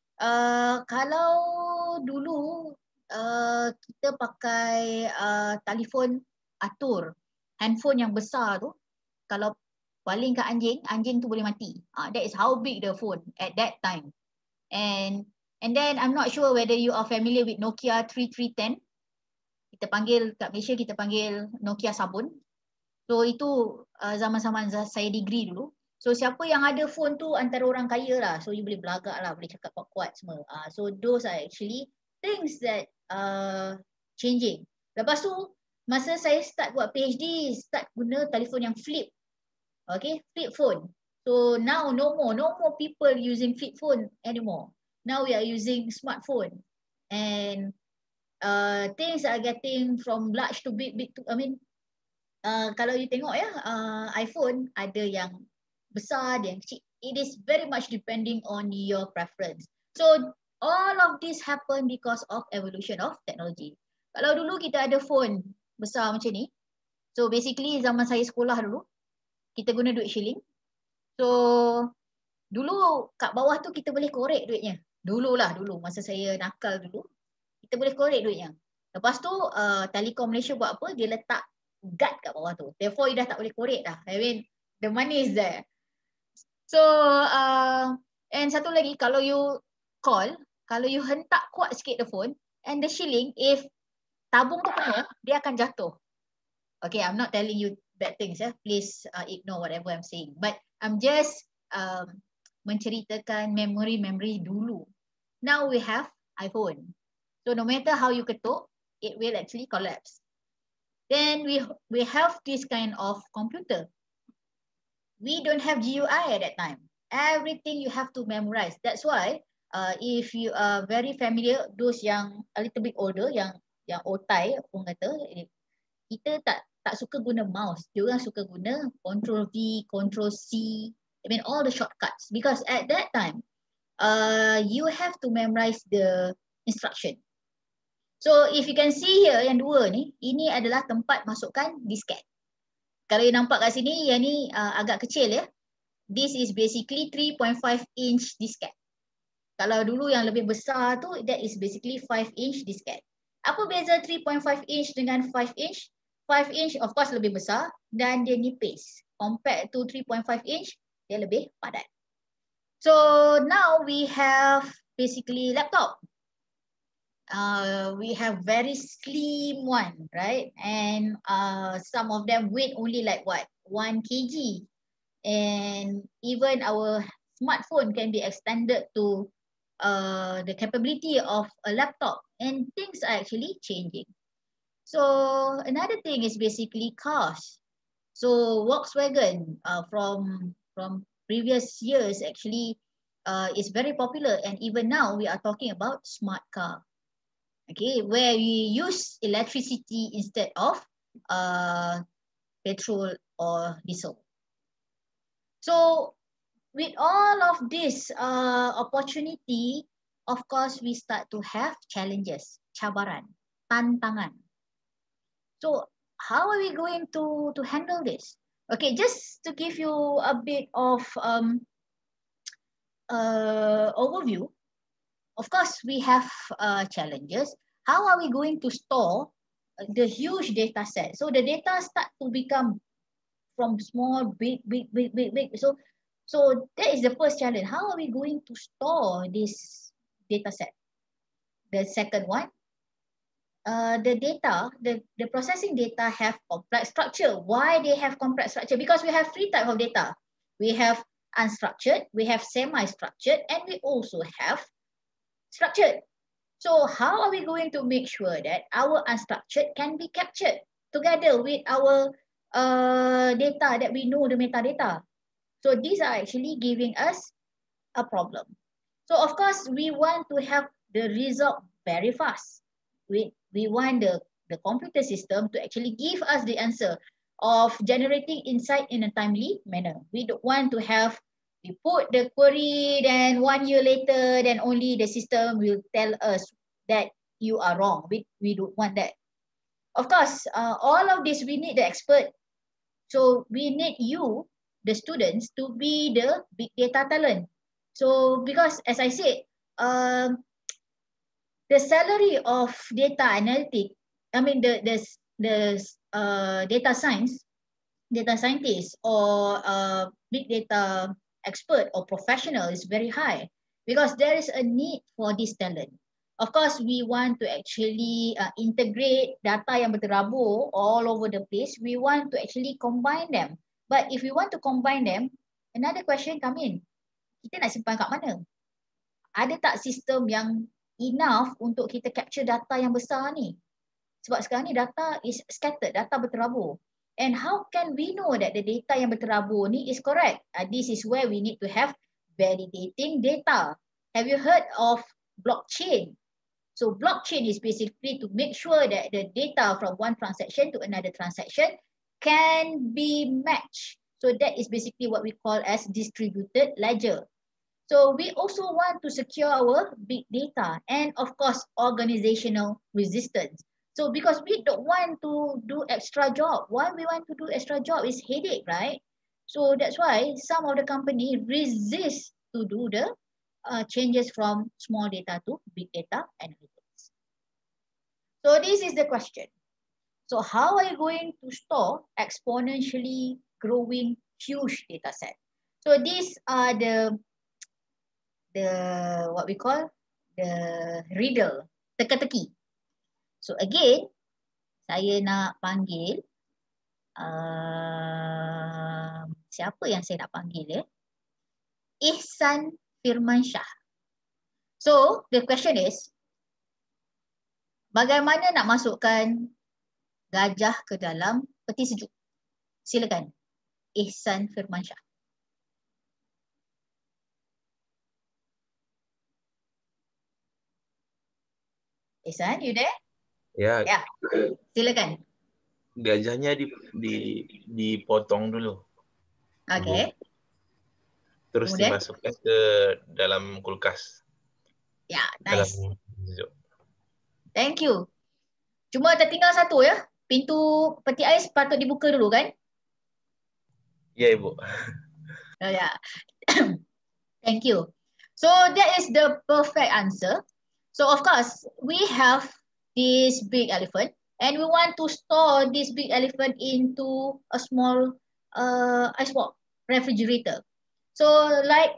Kalau dulu kita pakai telefon atur, handphone yang besar tu, kalau baling kat anjing, anjing tu boleh mati. That is how big the phone at that time. And then I'm not sure whether you are familiar with Nokia 3310. Kita panggil kat Malaysia, kita panggil Nokia sabun. So itu zaman-zaman saya degree dulu. So siapa yang ada phone tu antara orang kaya lah. So you boleh belagak lah, boleh cakap kuat-kuat semua. So those are actually things that changing. Lepas tu masa saya start buat PhD, start guna telefon yang flip. Okay, flip phone. So now no more people using flip phone anymore. Now we are using smartphone. And things are getting from large to big to, kalau you tengok ya, iPhone ada yang besar, ada yang kecil. It is very much depending on your preference. So all of this happen because of evolution of technology. Kalau dulu kita ada phone besar macam ni, so basically zaman saya sekolah dulu, kita guna duit shilling. So dulu kat bawah tu kita boleh korek duitnya. Dulu masa saya nakal dulu, kita boleh korek duitnya. Lepas tu Telekom Malaysia buat apa? Dia letak guard kat bawah tu. Therefore you dah tak boleh korek dah. I mean the money is there. So and satu lagi, kalau you call, kalau you hentak kuat sikit the phone, and the shilling, if tabung tu penuh, dia akan jatuh. Okay, I'm not telling you bad things. Please ignore whatever I'm saying. But I'm just menceritakan memory dulu. Now we have iPhone. So no matter how you ketuk, it will actually collapse. Then we have this kind of computer. We don't have GUI at that time. Everything you have to memorize. That's why if you are very familiar, those yang a little bit older, yang otai pun kata, kita tak suka guna mouse. Diorang suka guna Control V, Control C. I mean all the shortcuts. Because at that time, you have to memorize the instruction. So if you can see here yang dua ni, ini adalah tempat masukkan disket. Kalau you nampak kat sini, yang ni agak kecil ya. This is basically 3.5 inch disket. Kalau dulu yang lebih besar tu, that is basically 5 inch disket. Apa beza 3.5 inch dengan 5 inch? 5 inch of course lebih besar dan dia nipis. Compared to 3.5 inch, dia lebih padat. So now we have basically laptop. We have very slim one, right? And some of them weight only like what? 1 kg. And even our smartphone can be extended to the capability of a laptop. And things are actually changing. So another thing is basically cars. So Volkswagen from previous years actually is very popular. And even now we are talking about smart car. Okay, where we use electricity instead of petrol or diesel. So with all of this opportunity, of course, we start to have challenges, cabaran, tantangan. So how are we going to handle this? Okay, just to give you a bit of overview. Of course, we have challenges. How are we going to store the huge data set? So the data start to become from small, big. So that is the first challenge. How are we going to store this data set? The second one, the data, the processing data have complex structure. Why they have complex structure? Because we have three types of data. We have unstructured, we have semi-structured, and we also have structured. So how are we going to make sure that our unstructured can be captured together with our data that we know, the metadata? So these are actually giving us a problem. So of course, we want to have the result very fast. We want the computer system to actually give us the answer of generating insight in a timely manner. We don't want to have We put the query, then 1 year later, then only the system will tell us that you are wrong. We don't want that. Of course, all of this, we need the expert. So we need you, the students, to be the big data talent. So because as I said, the salary of data analytic, I mean the data scientist or big data expert or professional is very high because there is a need for this talent. Of course, we want to actually integrate data yang berterabur all over the place. We want to actually combine them. But if we want to combine them, another question come in. Kita nak simpan kat mana? Ada tak sistem yang enough untuk kita capture data yang besar ni? Sebab sekarang ni data is scattered, data berterabur. And how can we know that the data yang berterabur ni is correct? This is where we need to have validating data. Have you heard of blockchain? So blockchain is basically to make sure that the data from one transaction to another transaction can be matched. So that is basically what we call as distributed ledger. So we also want to secure our big data and of course organizational resistance. So because we don't want to do extra job. Why we want to do extra job is headache, right? So that's why some of the company resist to do the changes from small data to big data analytics. So this is the question. So how are you going to store exponentially growing huge data set? So these are the what we call the riddle, teka-teki. So again, saya nak panggil siapa yang saya nak panggil ya? Ihsan Firmansyah. So the question is, bagaimana nak masukkan gajah ke dalam peti sejuk? Silakan, Ihsan Firmansyah. Ihsan, you there? Ya, Ya, silakan. gajahnya dipotong dulu. Okay. Terus Kemudian? dimasukkan ke dalam kulkas. Ya, Dalam nice. sejuk. Thank you. Cuma tertinggal satu ya. Pintu peti ais patut dibuka dulu kan? Ya, Ibu. Ya. Thank you. So that is the perfect answer. So of course, we have this big elephant and we want to store this big elephant into a small ice box refrigerator. So like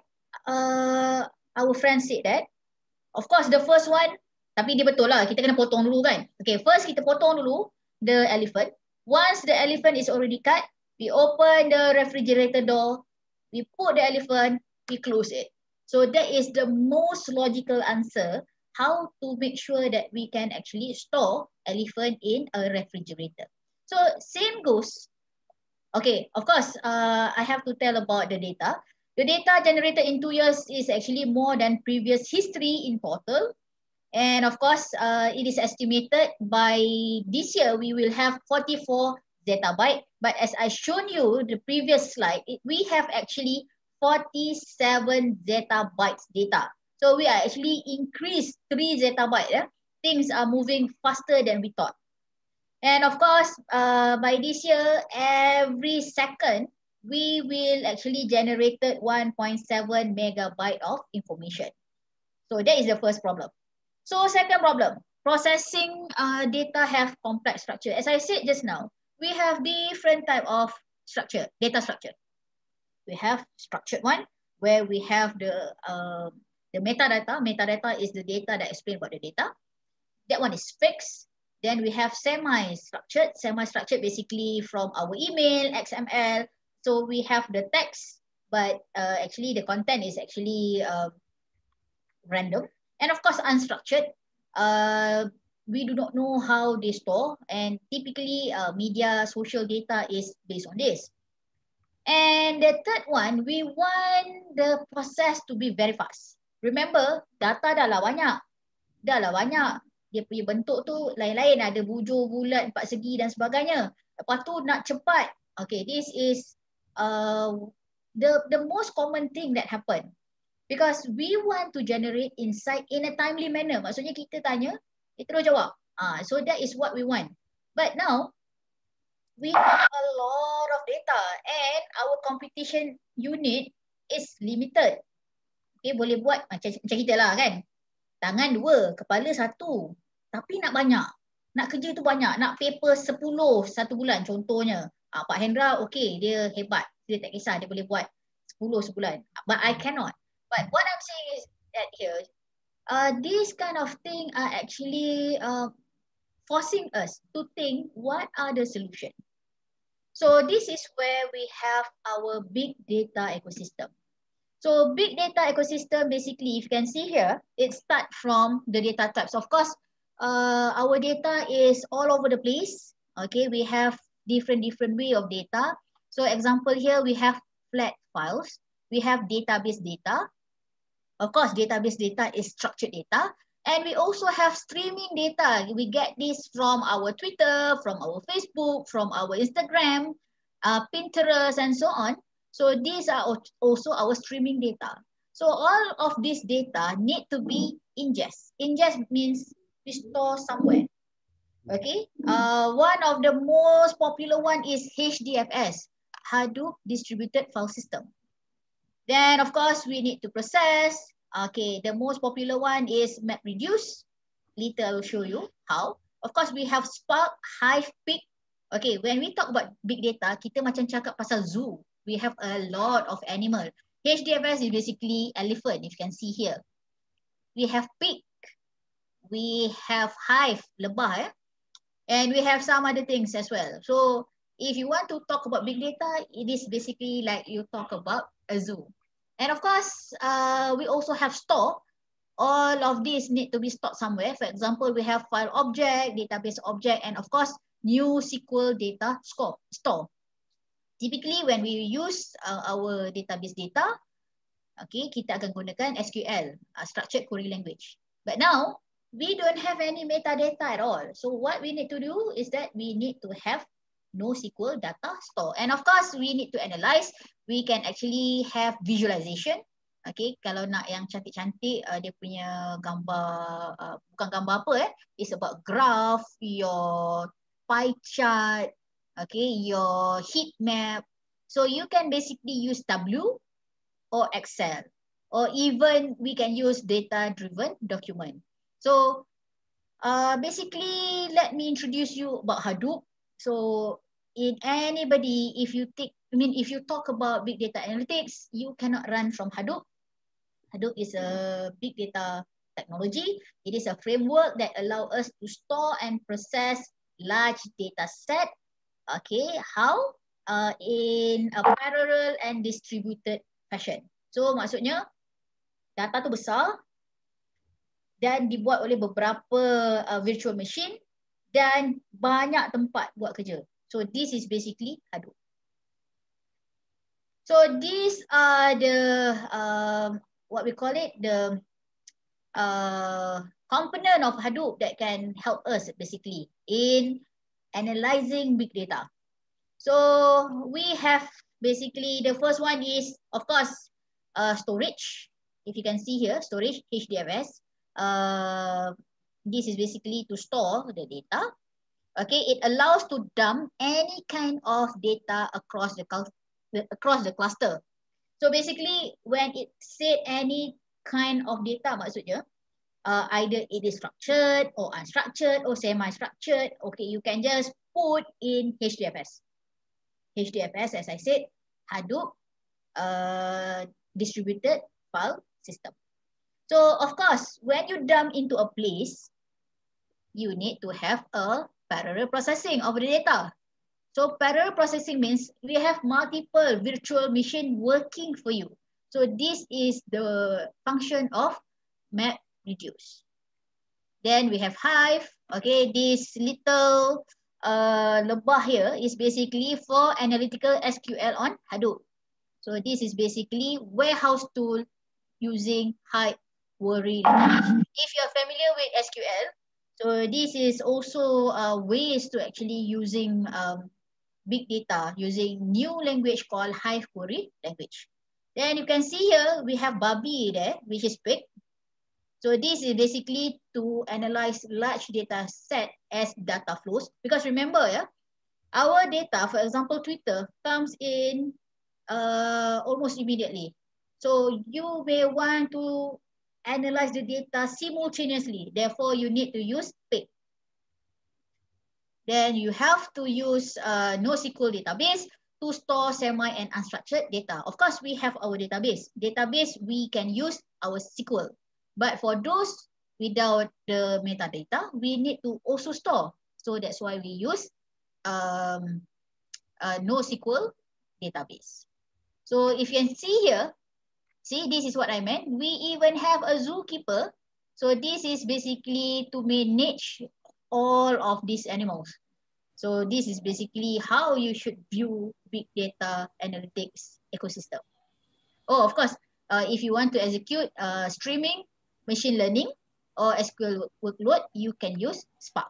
our friend said that, of course the first one, tapi dia betul lah, kita kena potong dulu kan. Okay, first kita potong dulu the elephant. Once the elephant is already cut, we open the refrigerator door, we put the elephant, we close it. So that is the most logical answer, how to make sure that we can actually store elephant in a refrigerator. So same goes. Okay, of course, I have to tell about the data. The data generated in 2 years is actually more than previous history in portal. And of course, it is estimated by this year, we will have 44 zettabyte. But as I shown you the previous slide, we have actually 47 zettabytes data. So we are actually increased 3 zettabyte. Things are moving faster than we thought. And of course, by this year, every second, we will actually generated 1.7 megabyte of information. So that is the first problem. So second problem, processing data have complex structure. As I said just now, we have different type of structure, data structure. We have structured one, where we have the metadata. Metadata is the data that explain about the data. That one is fixed. Then we have semi-structured. Semi-structured basically from our email, XML. So we have the text, but actually the content is actually random. And of course, unstructured. We do not know how they store. And typically, media, social data is based on this. And the third one, we want the process to be very fast. Remember, data dah lah banyak. Dia punya bentuk tu lain-lain. Ada bujur, bulat, 4 segi dan sebagainya. Lepas tu nak cepat. Okay, this is the most common thing that happen. Because we want to generate insight in a timely manner. Maksudnya kita tanya, kita terus jawab. So that is what we want. But now, we have a lot of data and our computation unit is limited. Okay, boleh buat macam kita lah kan. Tangan 2, kepala 1. Tapi nak banyak. Nak kerja tu banyak. Nak paper 10 satu bulan contohnya. Pak Hendra, okay, dia hebat. Dia tak kisah, dia boleh buat 10 sebulan. But I cannot. But what I'm saying is that here, these kind of thing are actually forcing us to think what are the solutions. So this is where we have our big data ecosystem. So big data ecosystem, basically, if you can see here, it starts from the data types. Of course, our data is all over the place. Okay, we have different way of data. So example here, we have flat files. We have database data. Of course, database data is structured data. And we also have streaming data. We get this from our Twitter, from our Facebook, from our Instagram, Pinterest, and so on. So these are also our streaming data. So all of this data need to be ingest. Ingest means we store somewhere. Okay. One of the most popular one is HDFS, Hadoop Distributed File System. Then, of course, we need to process. Okay, the most popular one is MapReduce. Later, I will show you how. Of course, we have Spark, Hive, Peak. Okay, when we talk about big data, kita macam cakap pasal zoo. We have a lot of animal. HDFS is basically elephant, if you can see here. We have Peak. We have Hive, lebah. And we have some other things as well. So, if you want to talk about big data, it is basically like you talk about a zoo. And of course, we also have store. All of these need to be stored somewhere. For example, we have file object, database object, and of course, new SQL data store. Typically, when we use our database data, okay, kita akan gunakan SQL, structured query language. But now, we don't have any metadata at all. So what we need to do is that we need to have NoSQL data store. And of course, we need to analyze. We can actually have visualization. Okay, kalau nak yang cantik-cantik, dia punya gambar, bukan gambar apa it's about graph, your pie chart, okay, your heat map. So you can basically use Tableau or Excel, or even we can use data-driven document. So basically, let me introduce you about Hadoop. So in anybody, if you talk about big data analytics, you cannot run from Hadoop. Hadoop is a big data technology. It is a framework that allows us to store and process large data set. Okay, how? In a parallel and distributed fashion. So maksudnya data tu besar dan dibuat oleh beberapa virtual machine dan banyak tempat buat kerja. So this is basically Hadoop. So these are the what we call it, the component of Hadoop that can help us basically in analyzing big data. So we have basically the first one is of course storage. If you can see here, storage, HDFS. This is basically to store the data. Okay, it allows to dump any kind of data across the cluster. So basically, when it said any kind of data, maksudnya either it is structured or unstructured or semi-structured. Okay, you can just put in HDFS. HDFS, as I said, Hadoop distributed file system. So of course, when you dump into a place, you need to have a parallel processing of the data. So parallel processing means we have multiple virtual machine working for you. So this is the function of MapReduce. Then we have Hive. Okay, this little lebah here is basically for analytical SQL on Hadoop. So this is basically warehouse tool using Hive query language. If you're familiar with SQL, so this is also ways to actually using big data using new language called Hive query language. Then you can see here we have Barbie there, which is big. So this is basically to analyze large data set as data flows. Because remember, yeah, our data, for example, Twitter, comes in almost immediately. So you may want to analyze the data simultaneously. Therefore, you need to use PIC. Then you have to use NoSQL database to store semi and unstructured data. Of course, we have our database. Database, we can use our SQL. But for those without the metadata, we need to also store. So that's why we use NoSQL database. So if you can see here, see, this is what I meant. We even have a zookeeper. So this is basically to manage all of these animals. So this is basically how you should view big data analytics ecosystem. Oh, of course, if you want to execute streaming, machine learning, or SQL workload, you can use Spark.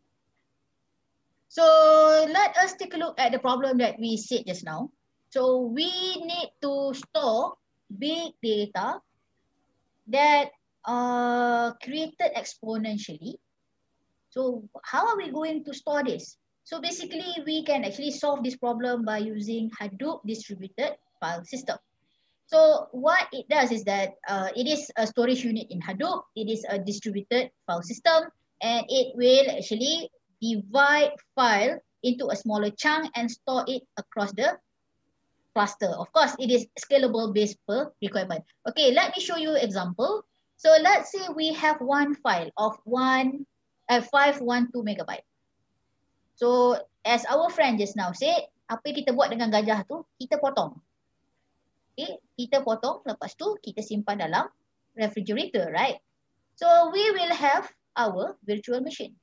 So let us take a look at the problem that we said just now. So we need to store big data that are created exponentially. So how are we going to store this? So basically, we can actually solve this problem by using Hadoop distributed file system. So what it does is that it is a storage unit in Hadoop. It is a distributed file system, and it will actually divide file into a smaller chunk and store it across the cluster. Of course, it is scalable based per requirement. Okay, let me show you example. So let's say we have one file of 512 megabyte. So as our friend just now said, apa yang kita buat dengan gajah tu, kita potong. Okay, kita potong, lepas tu kita simpan dalam refrigerator, right? So we will have our virtual machine.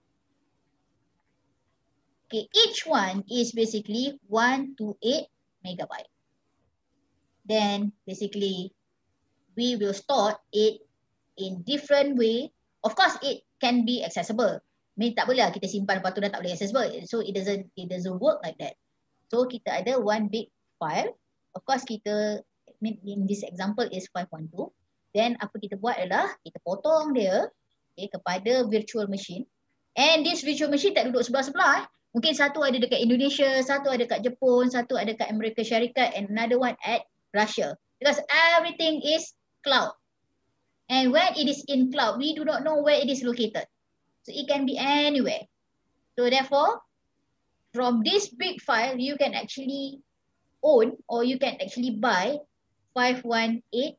Okay, each one is basically 128 megabyte. Then basically we will store it in different way. Of course, it can be accessible. Tak boleh lah kita simpan lepas tu dah tak boleh accessible. So it doesn't work like that. So kita ada one big file. Of course kita, in this example is 512. Then apa kita buat adalah kita potong dia kepada virtual machine. And this virtual machine tak duduk sebelah-sebelah. Mungkin satu ada dekat Indonesia, satu ada dekat Jepun, satu ada dekat Amerika Syarikat, and another one at Russia. Because everything is cloud. And when it is in cloud, we do not know where it is located. So it can be anywhere. So therefore, from this big file, you can actually own or you can actually buy 528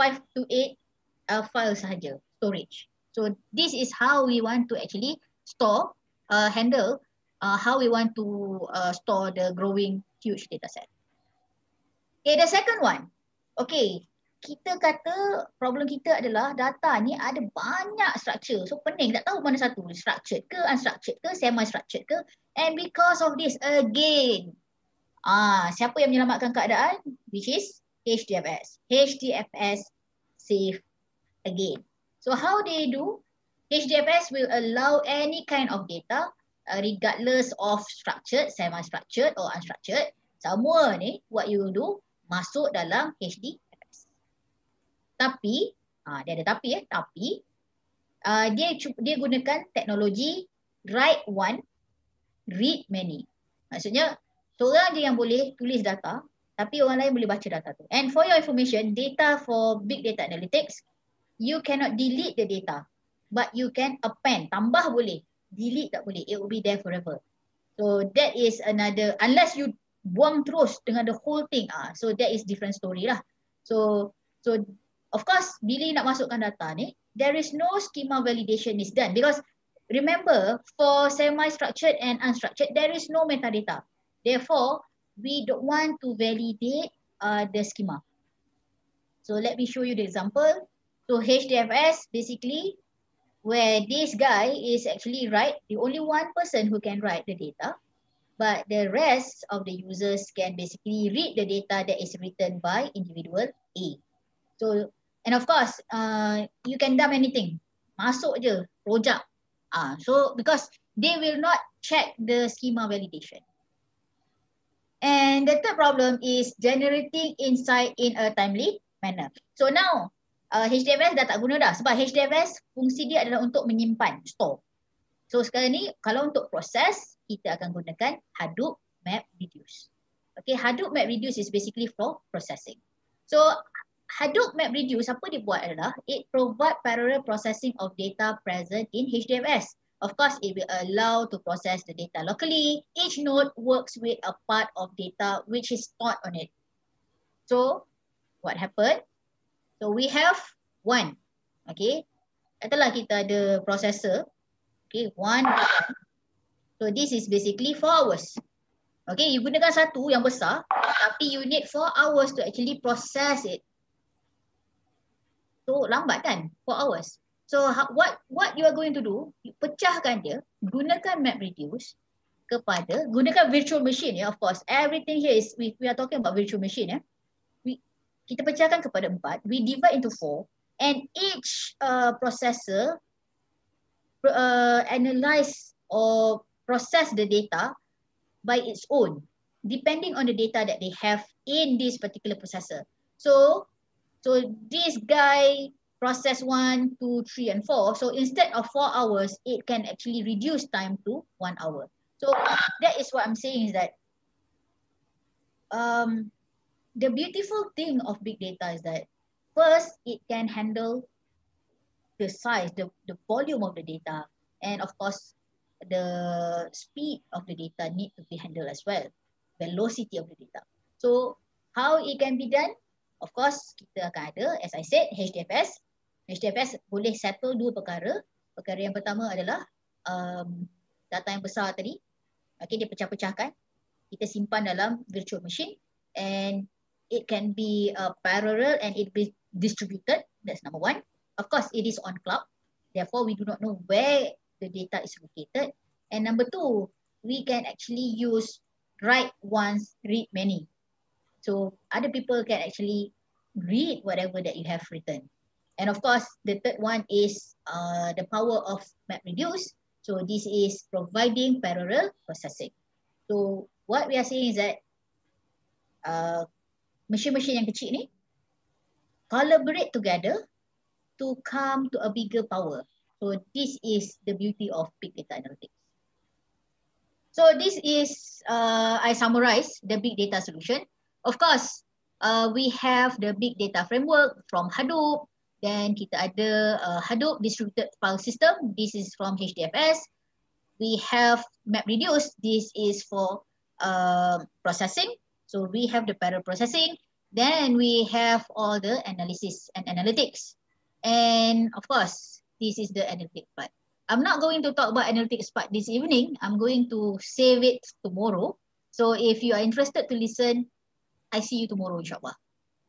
files sahaja, storage. So this is how we want to actually store, handle how we want to store the growing huge data set. Okay, the second one. Okay, kita kata problem kita adalah data ni ada banyak structure. So pening, tak tahu mana satu, structured ke, unstructured ke, semi-structured ke. And because of this again, siapa yang menyelamatkan keadaan? Which is HDFS. HDFS save again. So how they do? HDFS will allow any kind of data regardless of structured, semi-structured or unstructured. Semua ni what you will do, masuk dalam HDFS. Tapi, dia ada tapi tapi dia gunakan teknologi write one, read many. Maksudnya, seorang je yang boleh tulis data, tapi orang lain boleh baca data tu. And for your information, data for big data analytics, you cannot delete the data, but you can append, tambah boleh, delete tak boleh. It will be there forever. So that is another, unless you buang terus dengan the whole thing, so that is different story lah. So of course, bila nak masukkan data ni, there is no schema validation is done because remember, for semi-structured and unstructured, there is no metadata. Therefore, we don't want to validate the schema. So let me show you the example. So HDFS basically, where this guy is actually write, the only one person who can write the data, but the rest of the users can basically read the data that is written by individual A. So, and of course, you can dump anything. Masuk je, rojak. So, because they will not check the schema validation. And the third problem is generating insight in a timely manner. So now HDFS dah tak guna dah sebab HDFS fungsi dia adalah untuk menyimpan, store. So sekarang ni kalau untuk proses kita akan gunakan Hadoop MapReduce. Okay, Hadoop MapReduce is basically for processing. So Hadoop MapReduce apa dia buat adalah it provide parallel processing of data present in HDFS. Of course, it will allow to process the data locally. Each node works with a part of data which is stored on it. So what happened? So we have one. Okay, katalah kita ada processor. Okay, one. So this is basically 4 hours. Okay, you gunakan satu yang besar, tapi you need 4 hours to actually process it. So lambat kan, 4 hours. So what you are going to do, you pecahkan dia, gunakan MapReduce kepada, gunakan virtual machine ya, of course. Everything here is, we are talking about virtual machine ya. Kita pecahkan kepada 4, we divide into 4, and each processor analyze or process the data by its own, depending on the data that they have in this particular processor. So this guy process 1, 2, 3, and 4. So instead of 4 hours, it can actually reduce time to 1 hour. So that is what I'm saying is that the beautiful thing of big data is that first, it can handle the size, the volume of the data, and of course, the speed of the data need to be handled as well, velocity of the data. So how it can be done? Of course, kita akan ada, as I said, HDFS. HDFS boleh settle 2 perkara. Perkara yang pertama adalah data yang besar tadi. Okay, dia pecah-pecahkan. Kita simpan dalam virtual machine and it can be parallel and it be distributed. That's number 1. Of course, it is on cloud. Therefore, we do not know where the data is located. And number 2, we can actually use write once, read many. So other people can actually read whatever that you have written. And of course, the third one is the power of MapReduce. So this is providing parallel processing. So what we are saying is that machine-machine yang kecil ni collaborate together to come to a bigger power. So this is the beauty of big data analytics. So this is, I summarize the big data solution. Of course, we have the big data framework from Hadoop. Then kita ada Hadoop distributed file system. This is from HDFS. We have MapReduce. This is for processing. So we have the parallel processing. Then we have all the analysis and analytics. And of course, this is the analytics part. I'm not going to talk about analytics part this evening. I'm going to save it tomorrow. So if you are interested to listen, I see you tomorrow, inshallah.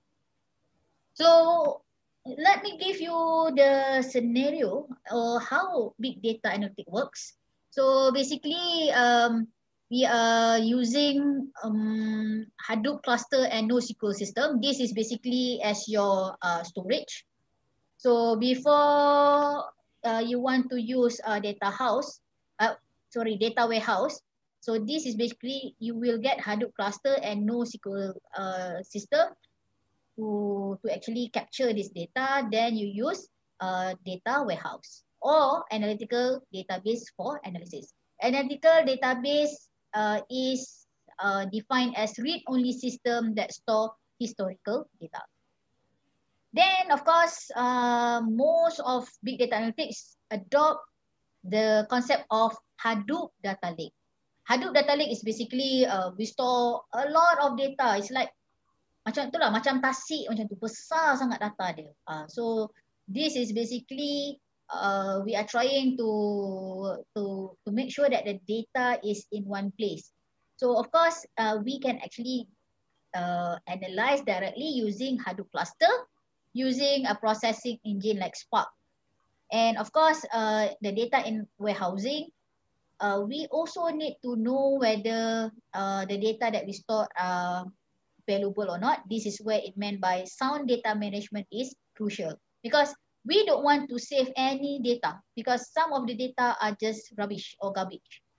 So let me give you the scenario or how big data analytics works. So basically, we are using Hadoop cluster and NoSQL system. This is basically as your storage. So before you want to use data warehouse. So this is basically you will get Hadoop cluster and NoSQL system to actually capture this data. Then you use data warehouse or analytical database for analysis. Analytical database is defined as read-only system that store historical data. Then, of course, most of big data analytics adopt the concept of Hadoop data lake. Hadoop data lake is basically we store a lot of data. It's like macam itulah, macam tasik macam tu, besar sangat data dia. So this is basically we are trying to make sure that the data is in one place. So of course, we can actually analyze directly using Hadoop cluster, using a processing engine like Spark. And of course, the data in warehousing, we also need to know whether the data that we store are valuable or not. This is where it meant by sound data management is crucial, because we don't want to save any data because some of the data are just rubbish or garbage.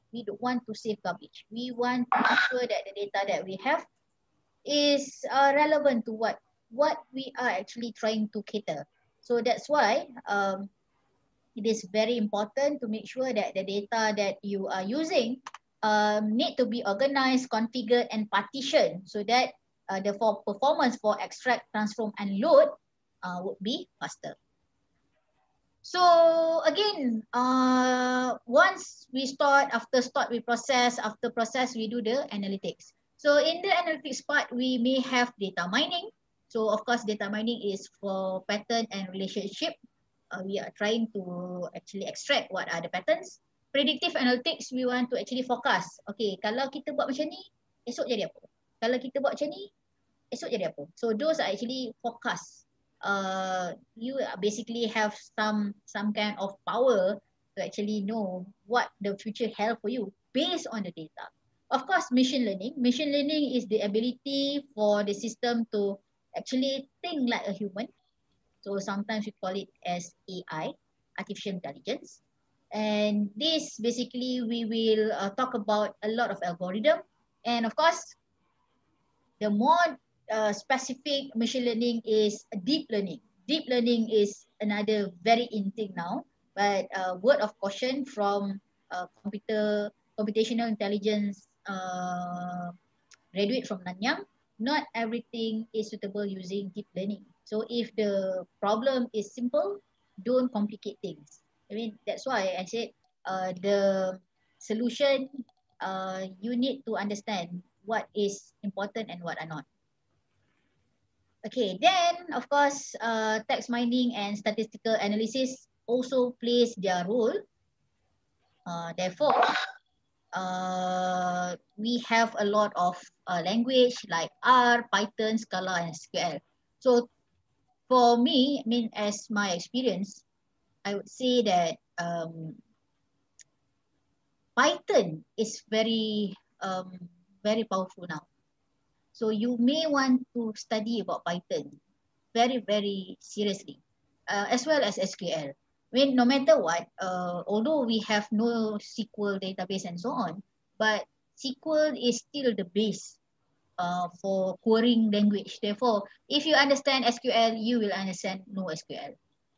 We don't want to save garbage. We want to ensure that the data that we have is relevant to what we are actually trying to cater. So that's why it is very important to make sure that the data that you are using need to be organized, configured, and partitioned so that the performance for extract, transform, and load would be faster. So again, once we start, after start we process, after process we do the analytics. So in the analytics part, we may have data mining. So of course, data mining is for pattern and relationship. We are trying to actually extract what are the patterns. Predictive analytics, we want to actually forecast. Okay, kalau kita buat macam ni, esok jadi apa? Kalau kita buat macam ni, esok jadi apa? So those are actually forecast. You basically have some kind of power to actually know what the future held for you based on the data. Of course, machine learning. Machine learning is the ability for the system to actually think like a human. So sometimes we call it as AI, artificial intelligence. And this basically we will talk about a lot of algorithm. And of course, the more specific machine learning is deep learning. Deep learning is another very in thing now, but word of caution from computational intelligence graduate from Nanyang, not everything is suitable using deep learning. So if the problem is simple, don't complicate things. I mean, that's why I said the solution, you need to understand what is important and what are not. Okay, then of course, text mining and statistical analysis also plays their role. Therefore, we have a lot of language like R, Python, Scala, and SQL. So for me, I mean, as my experience, I would say that Python is very powerful now. So you may want to study about Python very, very seriously, as well as SQL. I mean, no matter what, although we have no SQL database and so on, but SQL is still the base for querying language. Therefore, if you understand SQL, you will understand NoSQL.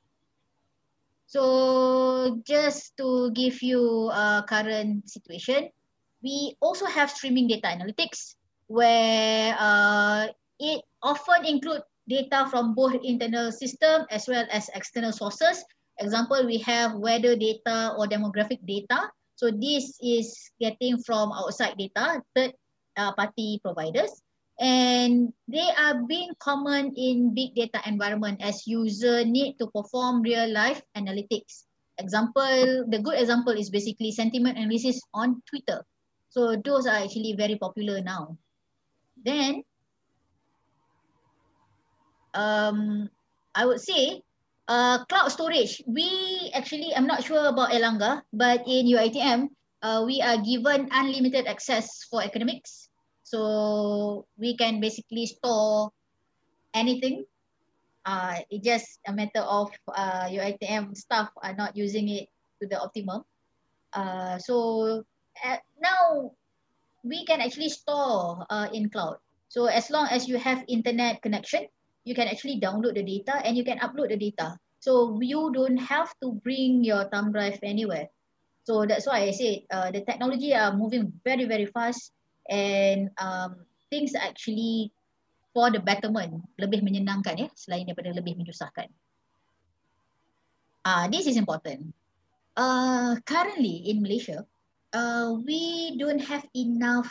So just to give you a current situation, we also have streaming data analytics, where it often includes data from both internal system as well as external sources. Example, we have weather data or demographic data. So this is getting from outside data, third party providers. And they are being common in big data environment as user need to perform real life analytics. Example, the good example is basically sentiment analysis on Twitter. So those are actually very popular now. Then, I would say, cloud storage. We actually, I'm not sure about Elanga, but in UiTM, we are given unlimited access for academics. So we can basically store anything. It's just a matter of UiTM staff are not using it to the optimum. So now we can actually store in cloud. So as long as you have internet connection, you can actually download the data and you can upload the data. So you don't have to bring your thumb drive anywhere. So that's why I said the technology are moving very, very fast, and things actually for the betterment, lebih menyenangkan ya, selain daripada lebih menyusahkan. This is important. Currently in Malaysia, we don't have enough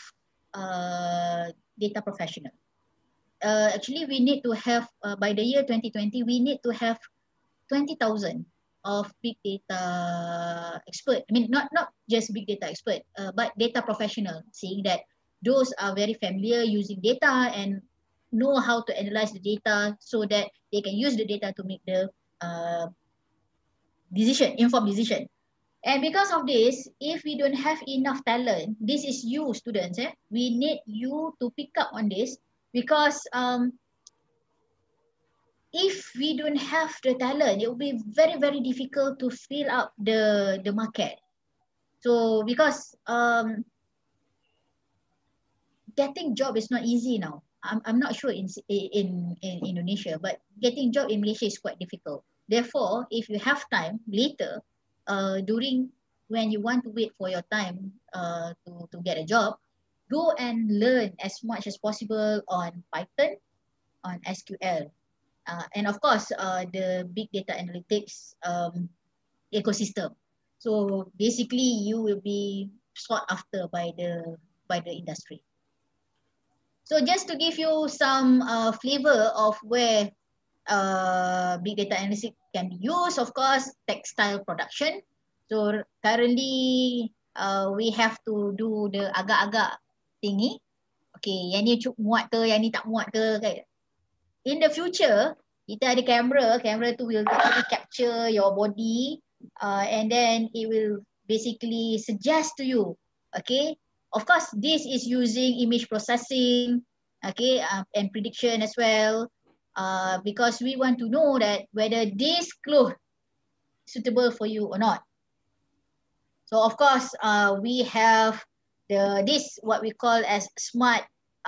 data professional. Actually, we need to have, by the year 2020, we need to have 20,000 of big data expert. I mean, not just big data expert, but data professional, saying that those are very familiar using data and know how to analyze the data so that they can use the data to make the informed decision. And because of this, if we don't have enough talent, this is you students, we need you to pick up on this, because if we don't have the talent, it will be very, very difficult to fill up the market. So because getting job is not easy now. I'm not sure in Indonesia, but getting job in Malaysia is quite difficult. Therefore, if you have time later, during when you want to wait for your time to get a job, go and learn as much as possible on Python, on SQL, and of course the big data analytics ecosystem. So basically, you will be sought after by the industry. So just to give you some flavor of where big data analytics can be used, of course, textile production. So currently we have to do the agak-agak thingy. Okay, yang ni muat ke, yang ni tak muat ke. Okay. In the future, kita ada kamera tu will actually capture your body and then it will basically suggest to you, okay. Of course, this is using image processing, okay, and prediction as well, because we want to know that whether this clothes suitable for you or not. So of course, we have this what we call as smart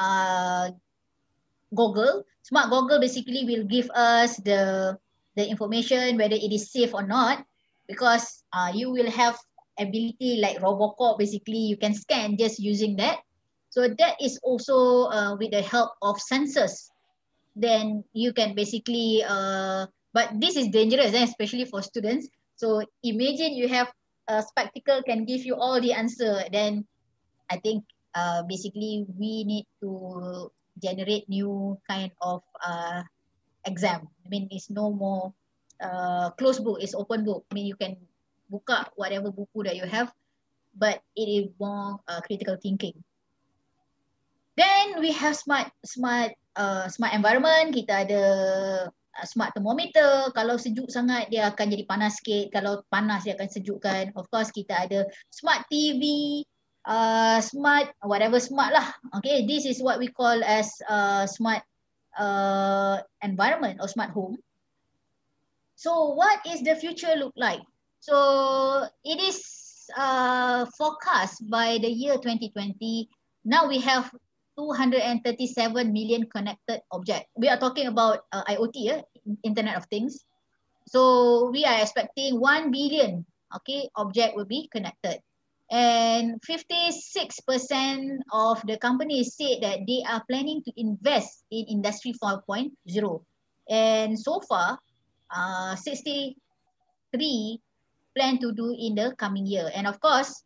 goggle. Smart goggle basically will give us the information whether it is safe or not, because you will have ability like Robocop, basically you can scan just using that. So that is also with the help of sensors. Then you can basically, but this is dangerous, especially for students. So imagine you have a spectacle can give you all the answer. Then I think basically we need to generate new kind of exam. I mean, it's no more closed book, it's open book. I mean, you can buka whatever buku that you have, but it is more critical thinking. Then we have smart environment. Kita ada smart thermometer. Kalau sejuk sangat dia akan jadi panas sikit. Kalau panas dia akan sejukkan. Of course kita ada smart TV, smart whatever smart lah. Okay, this is what we call as smart environment or smart home. So what is the future look like? So it is forecast by the year 2020. Now we have 237 million connected objects. We are talking about IoT, Internet of Things. So we are expecting 1 billion, okay, object will be connected. And 56% of the companies say that they are planning to invest in Industry 4.0. And so far, 63 plan to do in the coming year. And of course,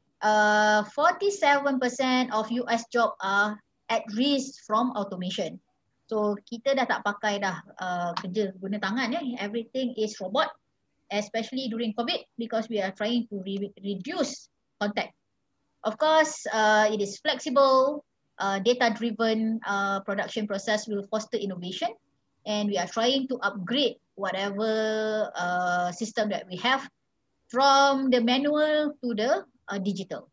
47% of US job are at risk from automation. So kita dah tak pakai dah kerja guna tangan ya. Everything is robot, especially during COVID, because we are trying to reduce contact. Of course, it is flexible, data-driven production process will foster innovation, and we are trying to upgrade whatever system that we have from the manual to the digital.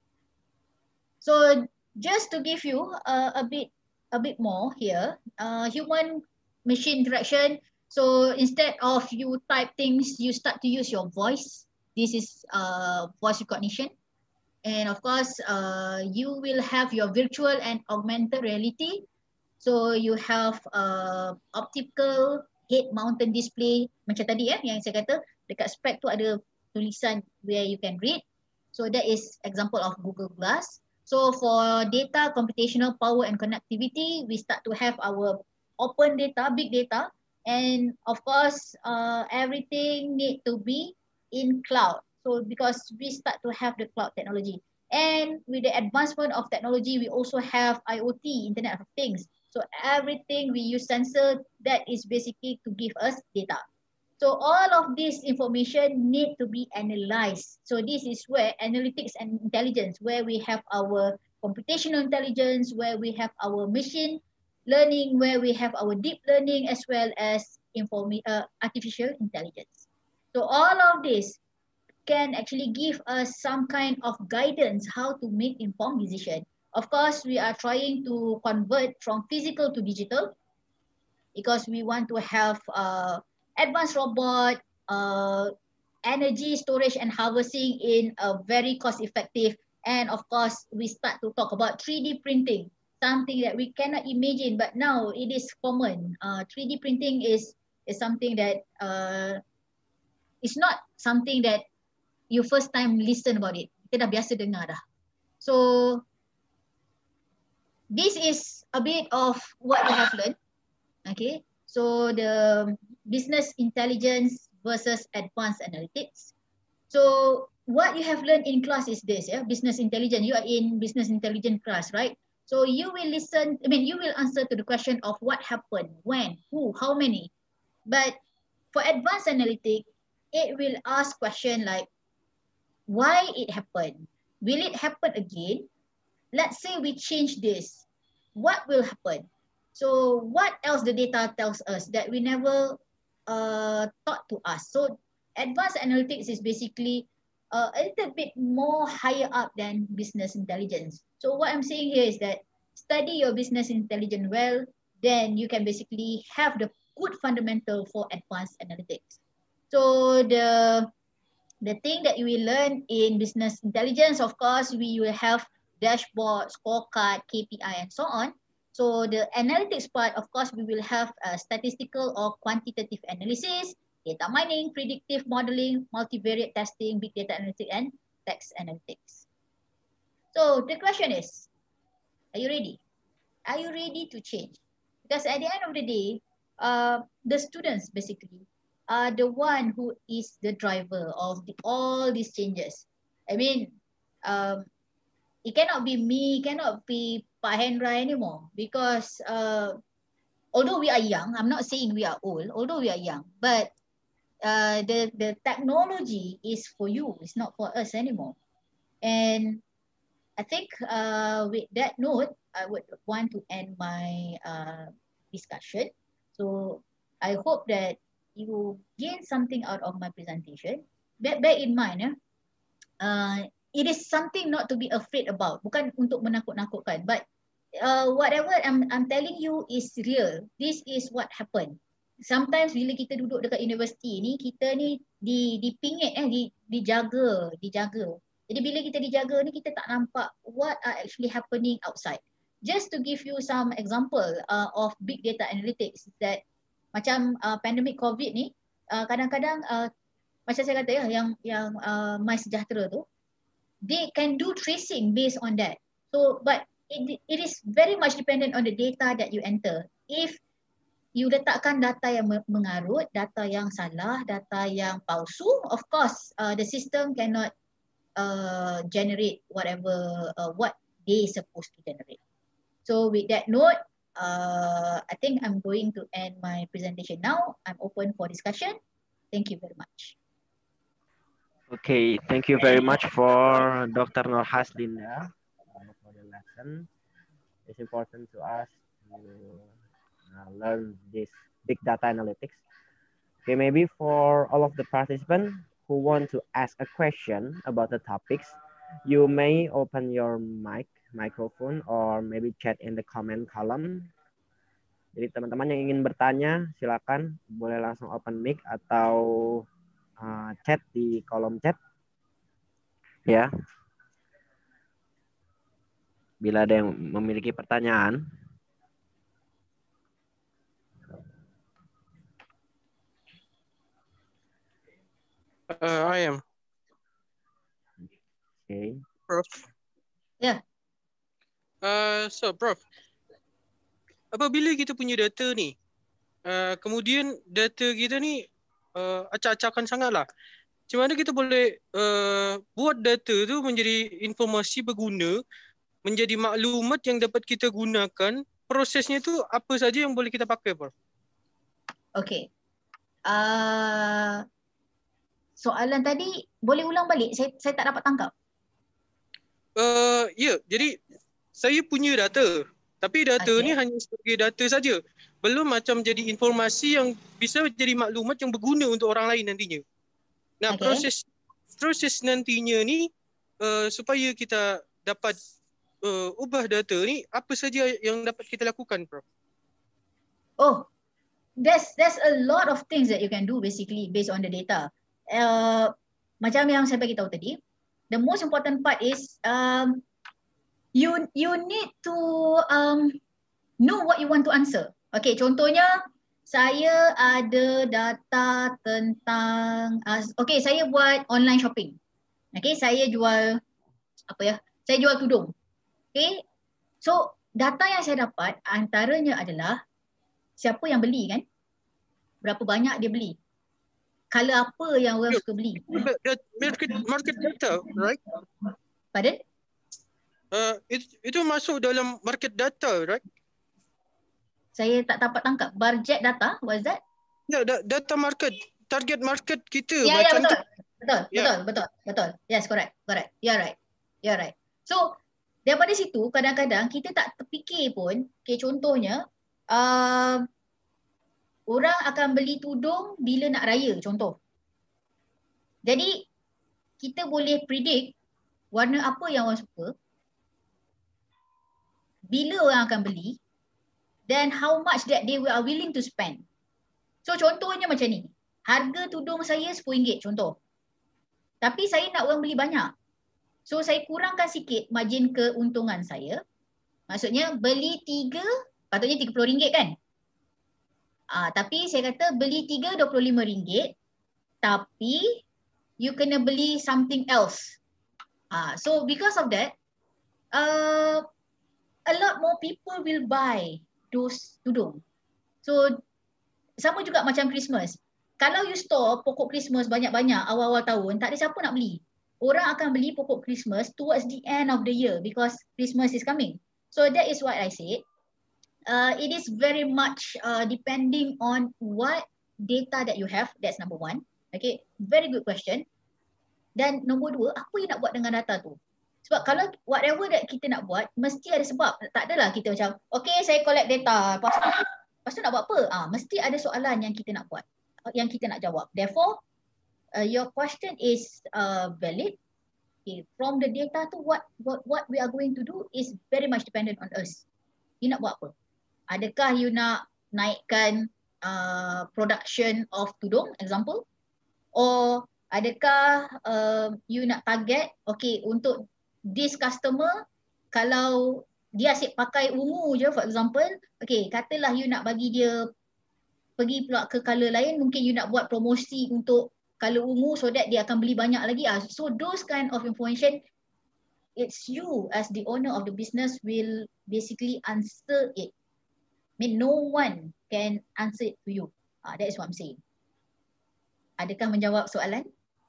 So just to give you a bit more here, human machine interaction. So instead of you type things, you start to use your voice. This is voice recognition. And of course, you will have your virtual and augmented reality. So you have optical head mounted display. Macam tadi yang saya kata, dekat spek tu ada tulisan where you can read. So that is example of Google Glass. So for data, computational power and connectivity, we start to have our open data, big data. And of course, everything need to be in cloud. So because we start to have the cloud technology. And with the advancement of technology, we also have IoT, Internet of Things. So everything we use sensor, that is basically to give us data. So all of this information need to be analyzed. So this is where analytics and intelligence, where we have our computational intelligence, where we have our machine learning, where we have our deep learning, as well as artificial intelligence. So all of this can actually give us some kind of guidance how to make informed decision. Of course, we are trying to convert from physical to digital because we want to have advanced robot, energy storage and harvesting in a very cost effective. And of course, we start to talk about 3D printing, something that we cannot imagine, but now it is common. 3D printing is something that it's not something that you first time listen about it. Kita dah biasa dengar dah. So this is a bit of what we have learned. Okay, so the business intelligence versus advanced analytics. So what you have learned in class is this, business intelligence. You are in business intelligence class, right? So you will listen, you will answer to the question of what happened, when, who, how many. But for advanced analytics, it will ask question like, why it happened? Will it happen again? Let's say we change this. What will happen? So what else the data tells us that we never taught to us? So advanced analytics is basically a little bit more higher up than business intelligence. So what I'm saying here is that study your business intelligence well, then you can basically have the good fundamental for advanced analytics. So the thing that you will learn in business intelligence, of course, we will have dashboard, scorecard, KPI, and so on. So the analytics part, of course, we will have statistical or quantitative analysis, data mining, predictive modeling, multivariate testing, big data analytics, and text analytics. So the question is, are you ready? Are you ready to change? Because at the end of the day, the students basically are the one who is the driver of all these changes. I mean, it cannot be me, cannot be Pak Hendra anymore, because although we are young, I'm not saying we are old, although we are young, but the technology is for you, it's not for us anymore. And I think with that note, I would want to end my discussion. So I hope that you gain something out of my presentation. Bear in mind, it is something not to be afraid about, bukan untuk menakut-nakutkan, but whatever I'm telling you is real. This is what happened. Sometimes bila kita duduk dekat universiti ni, kita ni dipingit, dijaga. Jadi bila kita dijaga ni, kita tak nampak what are actually happening outside. Just to give you some example of big data analytics, that macam pandemic COVID ni, kadang-kadang macam saya kata yang MySejahtera tu, they can do tracing based on that. So, but it is very much dependent on the data that you enter. If you letakkan data yang mengarut, data yang salah, data yang palsu, of course the system cannot generate whatever what they supposed to generate. So with that note, I think I'm going to end my presentation now. I'm open for discussion. Thank you very much. Okay, thank you very much for Dr. Nur Haslinda for the lesson. It's important to us to learn this big data analytics. Okay, maybe for all of the participants who want to ask a question about the topics, you may open your microphone or maybe chat in the comment column. Jadi teman-teman yang ingin bertanya, silakan boleh langsung open mic atau chat di kolom chat. Ya. Bila ada yang memiliki pertanyaan. I am. Okay. Prof. Yeah. So, Prof, apabila kita punya data ni, kemudian data kita ni acak-acakan sangatlah. Macam mana kita boleh buat data tu menjadi informasi berguna, menjadi maklumat yang dapat kita gunakan, prosesnya tu apa saja yang boleh kita pakai, Prof? Okay. Soalan tadi boleh ulang balik? Saya tak dapat tangkap. Ya, jadi saya punya data, tapi data ni hanya sebagai data saja. Belum macam jadi informasi yang bisa jadi maklumat yang berguna untuk orang lain nantinya. Nah, proses nantinya ni supaya kita dapat ubah data ni, apa saja yang dapat kita lakukan, Prof? Oh, there's a lot of things that you can do basically based on the data. macam yang saya bagi tahu tadi, the most important part is you need to know what you want to answer. Okay, contohnya saya ada data tentang okay, saya buat online shopping. Okay, saya jual apa ya? Saya jual tudung. Okay, so data yang saya dapat antaranya adalah siapa yang beli kan? Berapa banyak dia beli? Color apa yang orang suka beli? Market data, right? Pardon? Itu masuk dalam market data, right? Saya tak dapat tangkap. Budget data, what's that? Ya, data market, target market kita Ya, macam betul. tu. Betul. Yes, correct. You're right. So, daripada situ kadang-kadang kita tak terfikir pun, okay, contohnya orang akan beli tudung bila nak raya, contoh. Jadi, kita boleh predict warna apa yang orang suka, bila orang akan beli, then how much that they are willing to spend. So contohnya macam ni, harga tudung saya RM10 contoh. Tapi saya nak orang beli banyak. So saya kurangkan sikit margin keuntungan saya. Maksudnya beli 3, patutnya RM30 kan? Tapi saya kata beli 3 RM25, tapi you kena beli something else. So because of that, a lot more people will buy those tudung. So sama juga macam Christmas. Kalau you store pokok Christmas banyak-banyak awal-awal tahun, tak ada siapa nak beli. Orang akan beli pokok Christmas towards the end of the year because Christmas is coming. So that is what I said. It is very much depending on what data that you have. That's number one. Okay, very good question. Dan nombor 2, apa yang nak buat dengan data tu? Sebab kalau whatever that kita nak buat, mesti ada sebab. Tak adalah kita macam, okay saya collect data, lepas tu nak buat apa? Mesti ada soalan yang kita nak buat, yang kita nak jawab. Therefore, your question is valid. Okay, from the data tu, what we are going to do is very much dependent on us. You nak buat apa? Adakah you nak naikkan production of tudung, example? Or adakah you nak target, okay, untuk this customer, kalau dia asyik pakai ungu je for example, okay, katalah you nak bagi dia pergi pula ke color lain, mungkin you nak buat promosi untuk color ungu so that dia akan beli banyak lagi. So those kind of information, it's you as the owner of the business will basically answer it. I mean, no one can answer it to you. That is what I'm saying. Adakah menjawab soalan?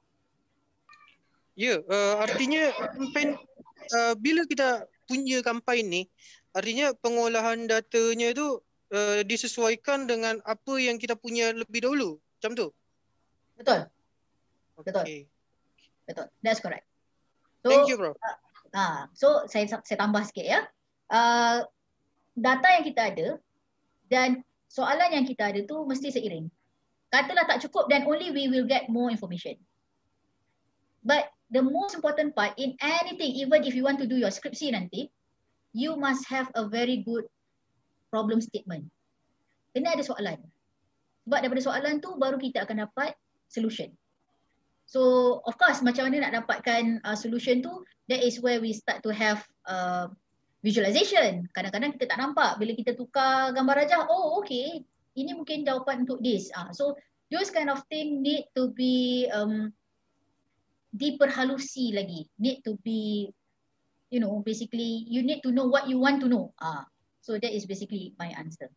Ya, artinya campaign, bila kita punya campaign ni, artinya pengolahan datanya tu disesuaikan dengan apa yang kita punya lebih dahulu. Macam tu? Betul. Okay. Betul. That's correct. So, thank you, bro. So saya tambah sikit ya. Data yang kita ada dan soalan yang kita ada tu mesti seiring. Katalah tak cukup, then only we will get more information. But the most important part in anything, even if you want to do your skripsi nanti, you must have a very good problem statement. Kena ada soalan. Sebab daripada soalan tu baru kita akan dapat solution. So of course macam mana nak dapatkan solution tu, that is where we start to have visualization. Kadang-kadang kita tak nampak bila kita tukar gambar rajah, oh okay, ini mungkin jawapan untuk this. So those kind of thing need to be diperhalusi lagi, need to be, you know, basically you need to know what you want to know. So that is basically my answer.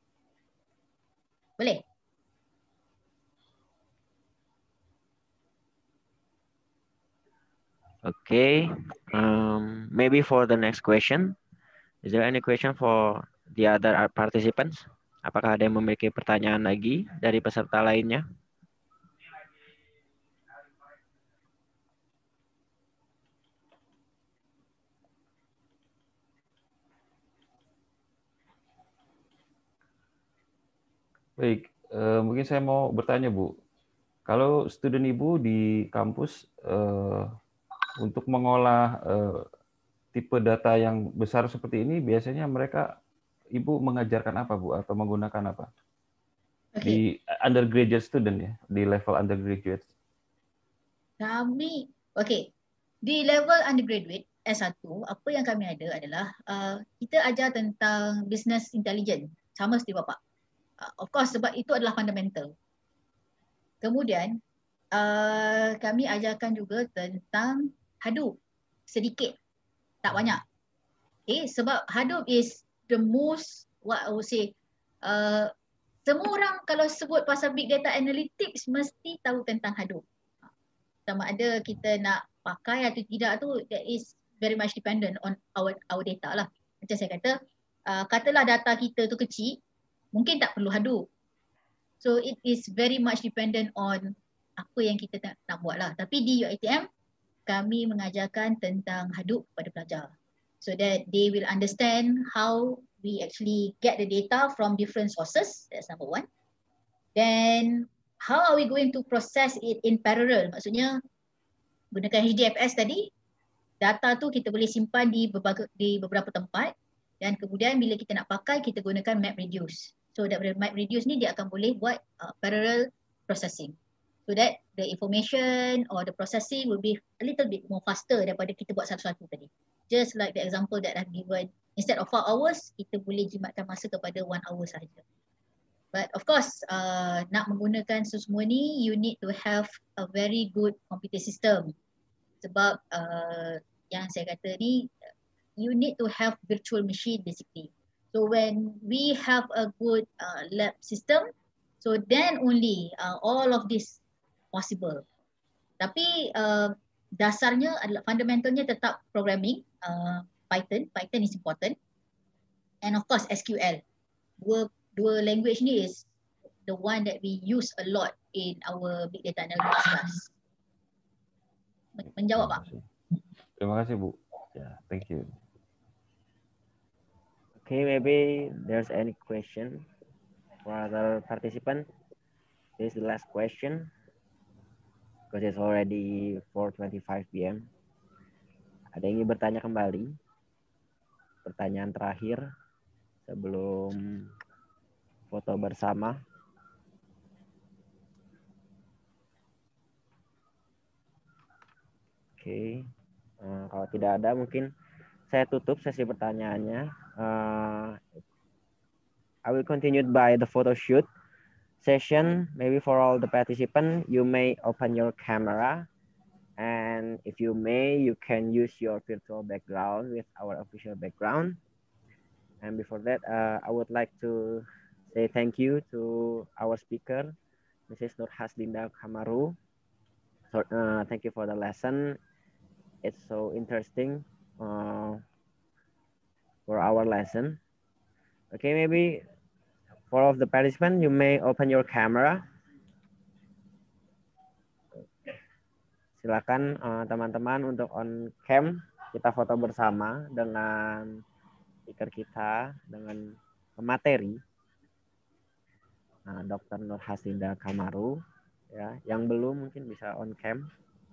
Boleh? Okay, maybe for the next question, is there any question for the other participants? Apakah ada yang memiliki pertanyaan lagi dari peserta lainnya? Baik, mungkin saya mau bertanya, Bu. Kalau student Ibu di kampus untuk mengolah tipe data yang besar seperti ini, biasanya mereka Ibu mengajarkan apa, Bu? Atau menggunakan apa? Okay. Di undergraduate student ya, di level undergraduate. Kami, okay, di level undergraduate S1, apa yang kami ada adalah kita ajar tentang business intelligence, sama seperti Bapak. Of course, sebab itu adalah fundamental. Kemudian, kami ajarkan juga tentang Hadoop, sedikit, tak banyak. Okay, sebab Hadoop is the most, what I would say, semua orang kalau sebut pasal big data analytics mesti tahu tentang Hadoop. Sama ada kita nak pakai atau tidak tu, that is very much dependent on our data lah. Macam saya kata, katalah data kita tu kecil, mungkin tak perlu Hadoop. So it is very much dependent on apa yang kita nak buat lah. Tapi di UiTM, kami mengajarkan tentang Hadoop kepada pelajar. So that they will understand how we actually get the data from different sources. That's number one. Then how are we going to process it in parallel? Maksudnya gunakan HDFS tadi, data tu kita boleh simpan di beberapa tempat dan kemudian bila kita nak pakai kita gunakan MapReduce. So daripada MapReduce ni dia akan boleh buat parallel processing. So that the information or the processing will be a little bit more faster daripada kita buat satu-satu tadi. Just like the example that I've given, instead of 4 hours, kita boleh jimatkan masa kepada 1 hour sahaja. But of course, nak menggunakan semua ni, you need to have a very good computer system. Sebab yang saya kata ni, you need to have virtual machine basically. So when we have a good lab system, so then only all of this possible. Tapi dasarnya adalah fundamentalnya tetap programming, Python is important. And of course SQL. Dua language ni is the one that we use a lot in our big data analytics class. Menjawab Pak? Terima kasih Bu. Yeah, thank you. Okay, maybe there's any question for other participant. This is the last question because it's already 4:25 p.m. Ada yang ingin bertanya kembali? Pertanyaan terakhir sebelum foto bersama. Oke, kalau tidak ada mungkin saya tutup sesi pertanyaannya. I will continue by the photo shoot session. Maybe for all the participants, you may open your camera, and if you may, you can use your virtual background with our official background. And before that, I would like to say thank you to our speaker, Mrs. Nur Haslinda Kamaru. So, thank you for the lesson. It's so interesting for our lesson. Okay, maybe for all of the participants, you may open your camera. Silakan teman-teman untuk on cam, kita foto bersama dengan speaker kita, dengan pemateri. Dr. Nur Haslinda Kamaru, ya, yang belum mungkin bisa on cam.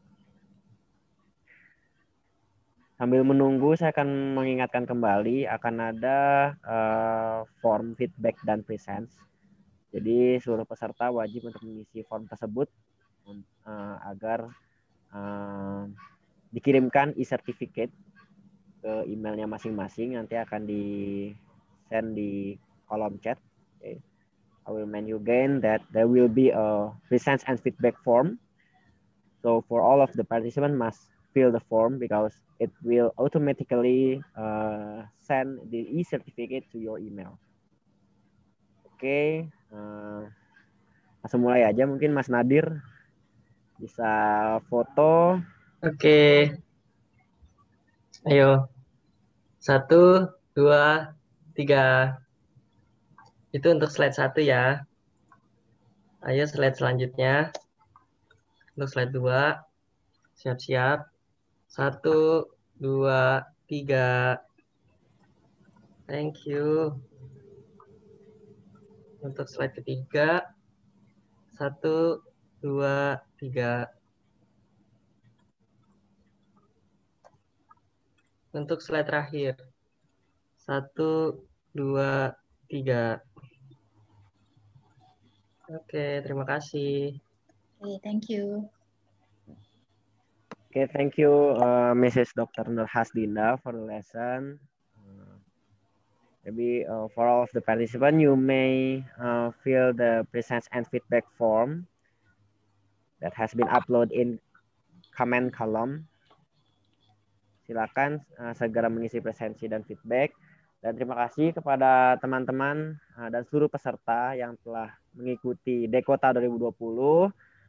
Sambil menunggu, saya akan mengingatkan kembali akan ada form feedback dan presence. Jadi seluruh peserta wajib untuk mengisi form tersebut agar dikirimkan e-certificate ke emailnya masing-masing. Nanti akan di-send di kolom chat. Okay. I will mention again that there will be a presence and feedback form. So for all of the participants must fill the form because it will automatically send the e-certificate to your email. Oke, langsung mulai aja mungkin Mas Nadir bisa foto. Oke. Ayo. 1, 2, 3. Itu untuk slide 1 ya. Ayo slide selanjutnya. Untuk slide 2. Siap-siap. 1, 2, 3. Thank you. Untuk slide ketiga. 1, 2, 3. Untuk slide terakhir. 1, 2, 3. Oke, terima kasih. Okay, thank you. Okay, thank you, Mrs. Dr. Nur Haslinda, for the lesson. Maybe for all of the participants, you may fill the presence and feedback form that has been uploaded in comment column. Silakan segera mengisi presensi dan feedback. Dan terima kasih kepada teman-teman dan seluruh peserta yang telah mengikuti Dekota 2020.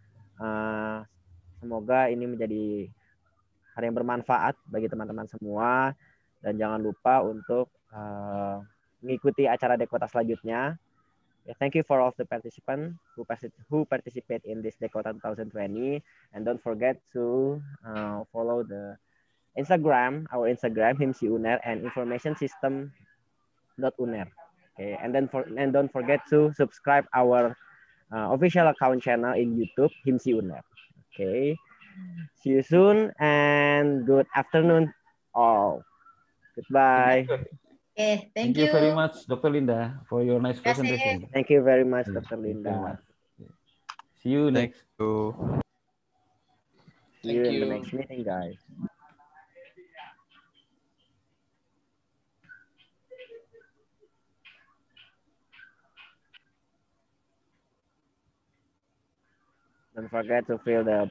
Semoga ini menjadi hari yang bermanfaat bagi teman-teman semua. Dan jangan lupa untuk mengikuti acara Dekota selanjutnya. Thank you for all of the participants who participate in this Dekota 2020. And don't forget to follow the our Instagram, HIMSI UNER and information system.uner. Okay, and don't forget to subscribe our official account channel in YouTube, HIMSI UNER. Okay, see you soon and good afternoon all. Goodbye. Okay, thank you you. very much, Dr. Linda, for your nice presentation. Thank you very much, Dr. Linda. See you next. See you in the next meeting, guys. Don't forget to fill the